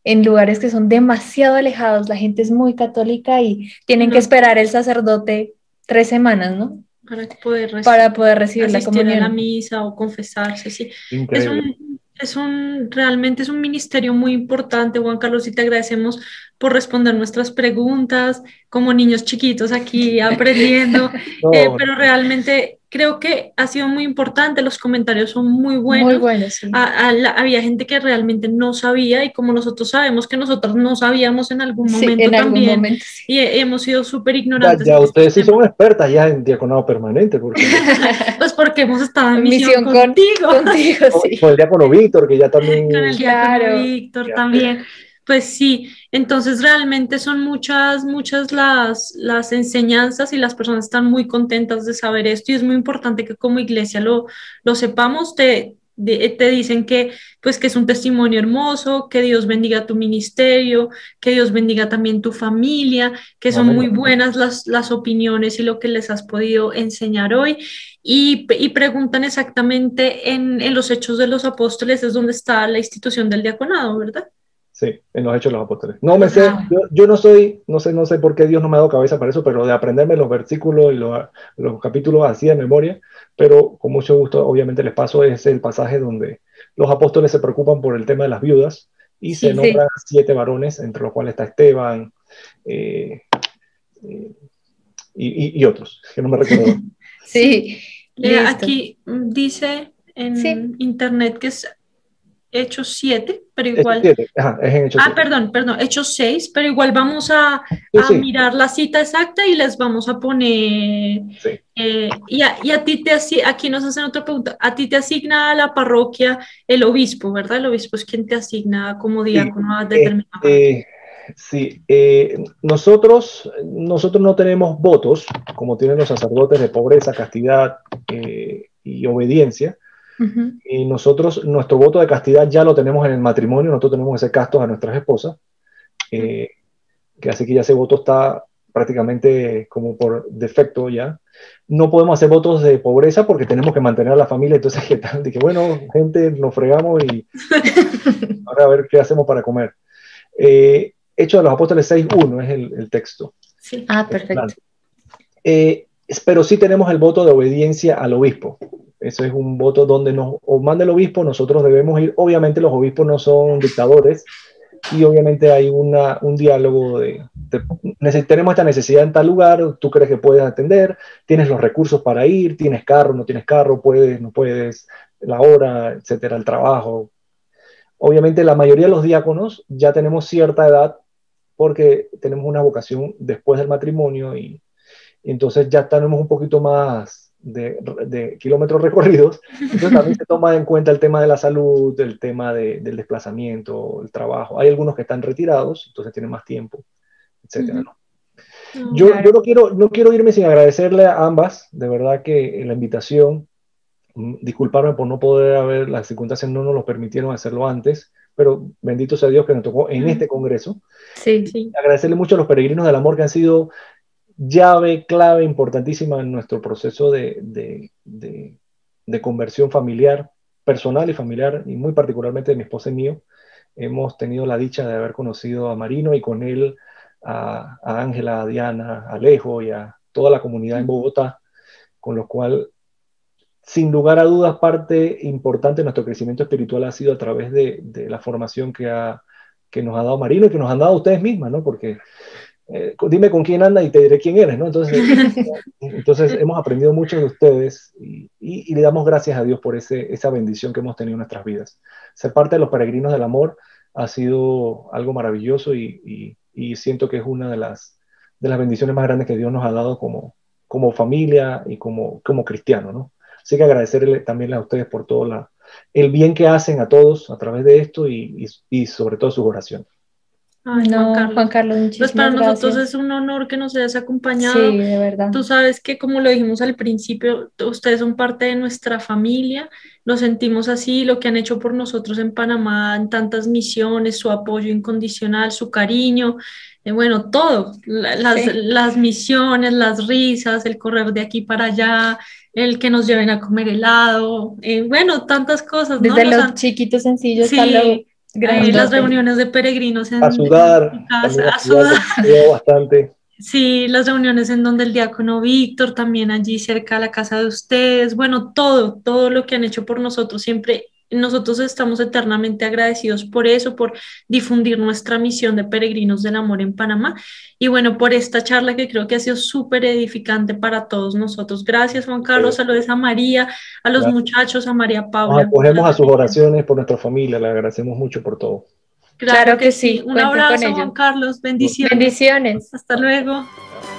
en lugares que son demasiado alejados, la gente es muy católica y tienen No. que esperar el sacerdote tres semanas, ¿no? Para poder recibir, Para poder recibir la asistir a la comunión. misa o confesarse, sí. Es Increíble. un, es un, realmente es un ministerio muy importante, Juan Carlos, y te agradecemos por responder nuestras preguntas, como niños chiquitos aquí aprendiendo, No, eh, pero realmente creo que ha sido muy importante, los comentarios son muy Muy buenos. bueno, sí. A- a la- había gente que realmente no sabía y como nosotros sabemos que nosotros no sabíamos en algún Sí, momento en algún también momento, sí. y he- hemos sido súper ya, ignorantes ya en estos ustedes sí temas. son expertas ya en diaconado permanente, porque Pues porque hemos estado en Misión misión con, contigo, contigo, con sí. con el diácono Víctor, que ya también, con el diácono Claro. Víctor ya, también. Pues sí, entonces realmente son muchas, muchas las, las enseñanzas y las personas están muy contentas de saber esto y es muy importante que como iglesia lo, lo sepamos. Te, de- te dicen que pues que es un testimonio hermoso, que Dios bendiga tu ministerio, que Dios bendiga también tu familia, que son muy amén. buenas las, las opiniones y lo que les has podido enseñar hoy. Y, y preguntan exactamente en, en los Hechos de los Apóstoles es donde está la institución del diaconado, ¿verdad? Sí, en los Hechos de los Apóstoles. No me sé, Ah, yo, yo no soy, no sé, no sé por qué Dios no me ha dado cabeza para eso, pero de aprenderme los versículos y los, los capítulos así de memoria, pero con mucho gusto, obviamente les paso, es el pasaje donde los apóstoles se preocupan por el tema de las viudas y se Sí, nombran sí, siete varones, entre los cuales está Esteban eh, eh, y, y- y otros, que no me recuerdo. sí. sí, Eh, listo. aquí mm, dice Sí, en internet que es Hechos siete, pero Hechos igual, siete, ajá, es en Hechos ah, siete. perdón, perdón, Hechos seis, pero igual vamos a, Sí, a sí, mirar la cita exacta y les vamos a poner, sí. eh, y, a, y a ti te, asi- aquí nos hacen otra pregunta, a ti te asigna a la parroquia el obispo, ¿verdad? El obispo es quien te asigna como Sí, diácono a determinada parroquia. este, sí, eh, nosotros, nosotros no tenemos votos, como tienen los sacerdotes de pobreza, castidad eh, y obediencia. ujú, Y nosotros, nuestro voto de castidad ya lo tenemos en el matrimonio, nosotros tenemos ese castos a nuestras esposas, eh, que así que ya ese voto está prácticamente como por defecto ya. No podemos hacer votos de pobreza porque tenemos que mantener a la familia, entonces, ¿qué tal? Dije, bueno, gente, nos fregamos y ahora a ver qué hacemos para comer. Eh, Hechos de los Apóstoles seis uno es el, el texto. Sí. Ah, perfecto. Eh, pero sí tenemos el voto de obediencia al obispo. Eso es un voto donde nos o manda el obispo, nosotros debemos ir. Obviamente los obispos no son dictadores y obviamente hay una, un diálogo de, de, tenemos esta necesidad en tal lugar, tú crees que puedes atender, tienes los recursos para ir, tienes carro, no tienes carro, puedes, no puedes, la hora, etcétera, el trabajo. Obviamente la mayoría de los diáconos ya tenemos cierta edad porque tenemos una vocación después del matrimonio y, y entonces ya tenemos un poquito más de, de, kilómetros recorridos, entonces también se toma en cuenta el tema de la salud, el tema de, del desplazamiento, el trabajo. Hay algunos que están retirados, entonces tienen más tiempo, etcétera, Uh-huh. ¿no? Oh, Yo, Claro. yo no, quiero, no quiero irme sin agradecerle a ambas, de verdad que la invitación, disculparme por no poder haber, las circunstancias no nos lo permitieron hacerlo antes, pero bendito sea Dios que nos tocó en uh-huh. este congreso. Sí, Sí. Agradecerle mucho a los peregrinos del amor que han sido llave, clave, importantísima en nuestro proceso de, de, de, de conversión familiar, personal y familiar, y muy particularmente de mi esposa y mío. Hemos tenido la dicha de haber conocido a Marino y con él a Ángela, a, a Diana, a Alejo y a toda la comunidad en Bogotá, con lo cual, sin lugar a dudas, parte importante de nuestro crecimiento espiritual ha sido a través de, de la formación que, ha, que nos ha dado Marino y que nos han dado ustedes mismas, ¿no? Porque eh, dime con quién anda y te diré quién eres, ¿no? Entonces, entonces hemos aprendido mucho de ustedes y, y, y le damos gracias a Dios por ese, esa bendición que hemos tenido en nuestras vidas. Ser parte de los peregrinos del amor ha sido algo maravilloso y, y, y siento que es una de las, de las bendiciones más grandes que Dios nos ha dado como, como familia y como, como cristianos, ¿no? Así que agradecerle también a ustedes por todo la, el bien que hacen a todos a través de esto y, y, y sobre todo sus oraciones. Ay, Juan no, Juan Carlos. Carlos, Pues para muchísimas nosotros es gracias. un honor que nos hayas acompañado. Sí, de verdad. Tú sabes que, como lo dijimos al principio, ustedes son parte de nuestra familia. Lo sentimos así, lo que han hecho por nosotros en Panamá, en tantas misiones, su apoyo incondicional, su cariño, eh, bueno, todo. La- Las, Sí. las misiones, las risas, el correr de aquí para allá, el que nos lleven a comer helado, eh, bueno, tantas cosas, ¿no? Desde Nos lo han, chiquito, sencillo hasta lo sí. Eh, las reuniones de peregrinos en, a sudar, en casa, a a sudar. sudar bastante. Sí, las reuniones en donde el diácono Víctor, también allí cerca de la casa de ustedes, bueno, todo, todo lo que han hecho por nosotros, siempre nosotros estamos eternamente agradecidos por eso, por difundir nuestra misión de peregrinos del amor en Panamá y bueno, por esta charla que creo que ha sido súper edificante para todos nosotros. Gracias, Juan Carlos, saludos a María, a los Gracias. Muchachos, a María Paula. Nos acogemos a sus oraciones por nuestra familia, le agradecemos mucho por todo. Claro, claro que, que sí. sí. Un abrazo, Juan Carlos. Bendiciones. Bendiciones. Hasta luego.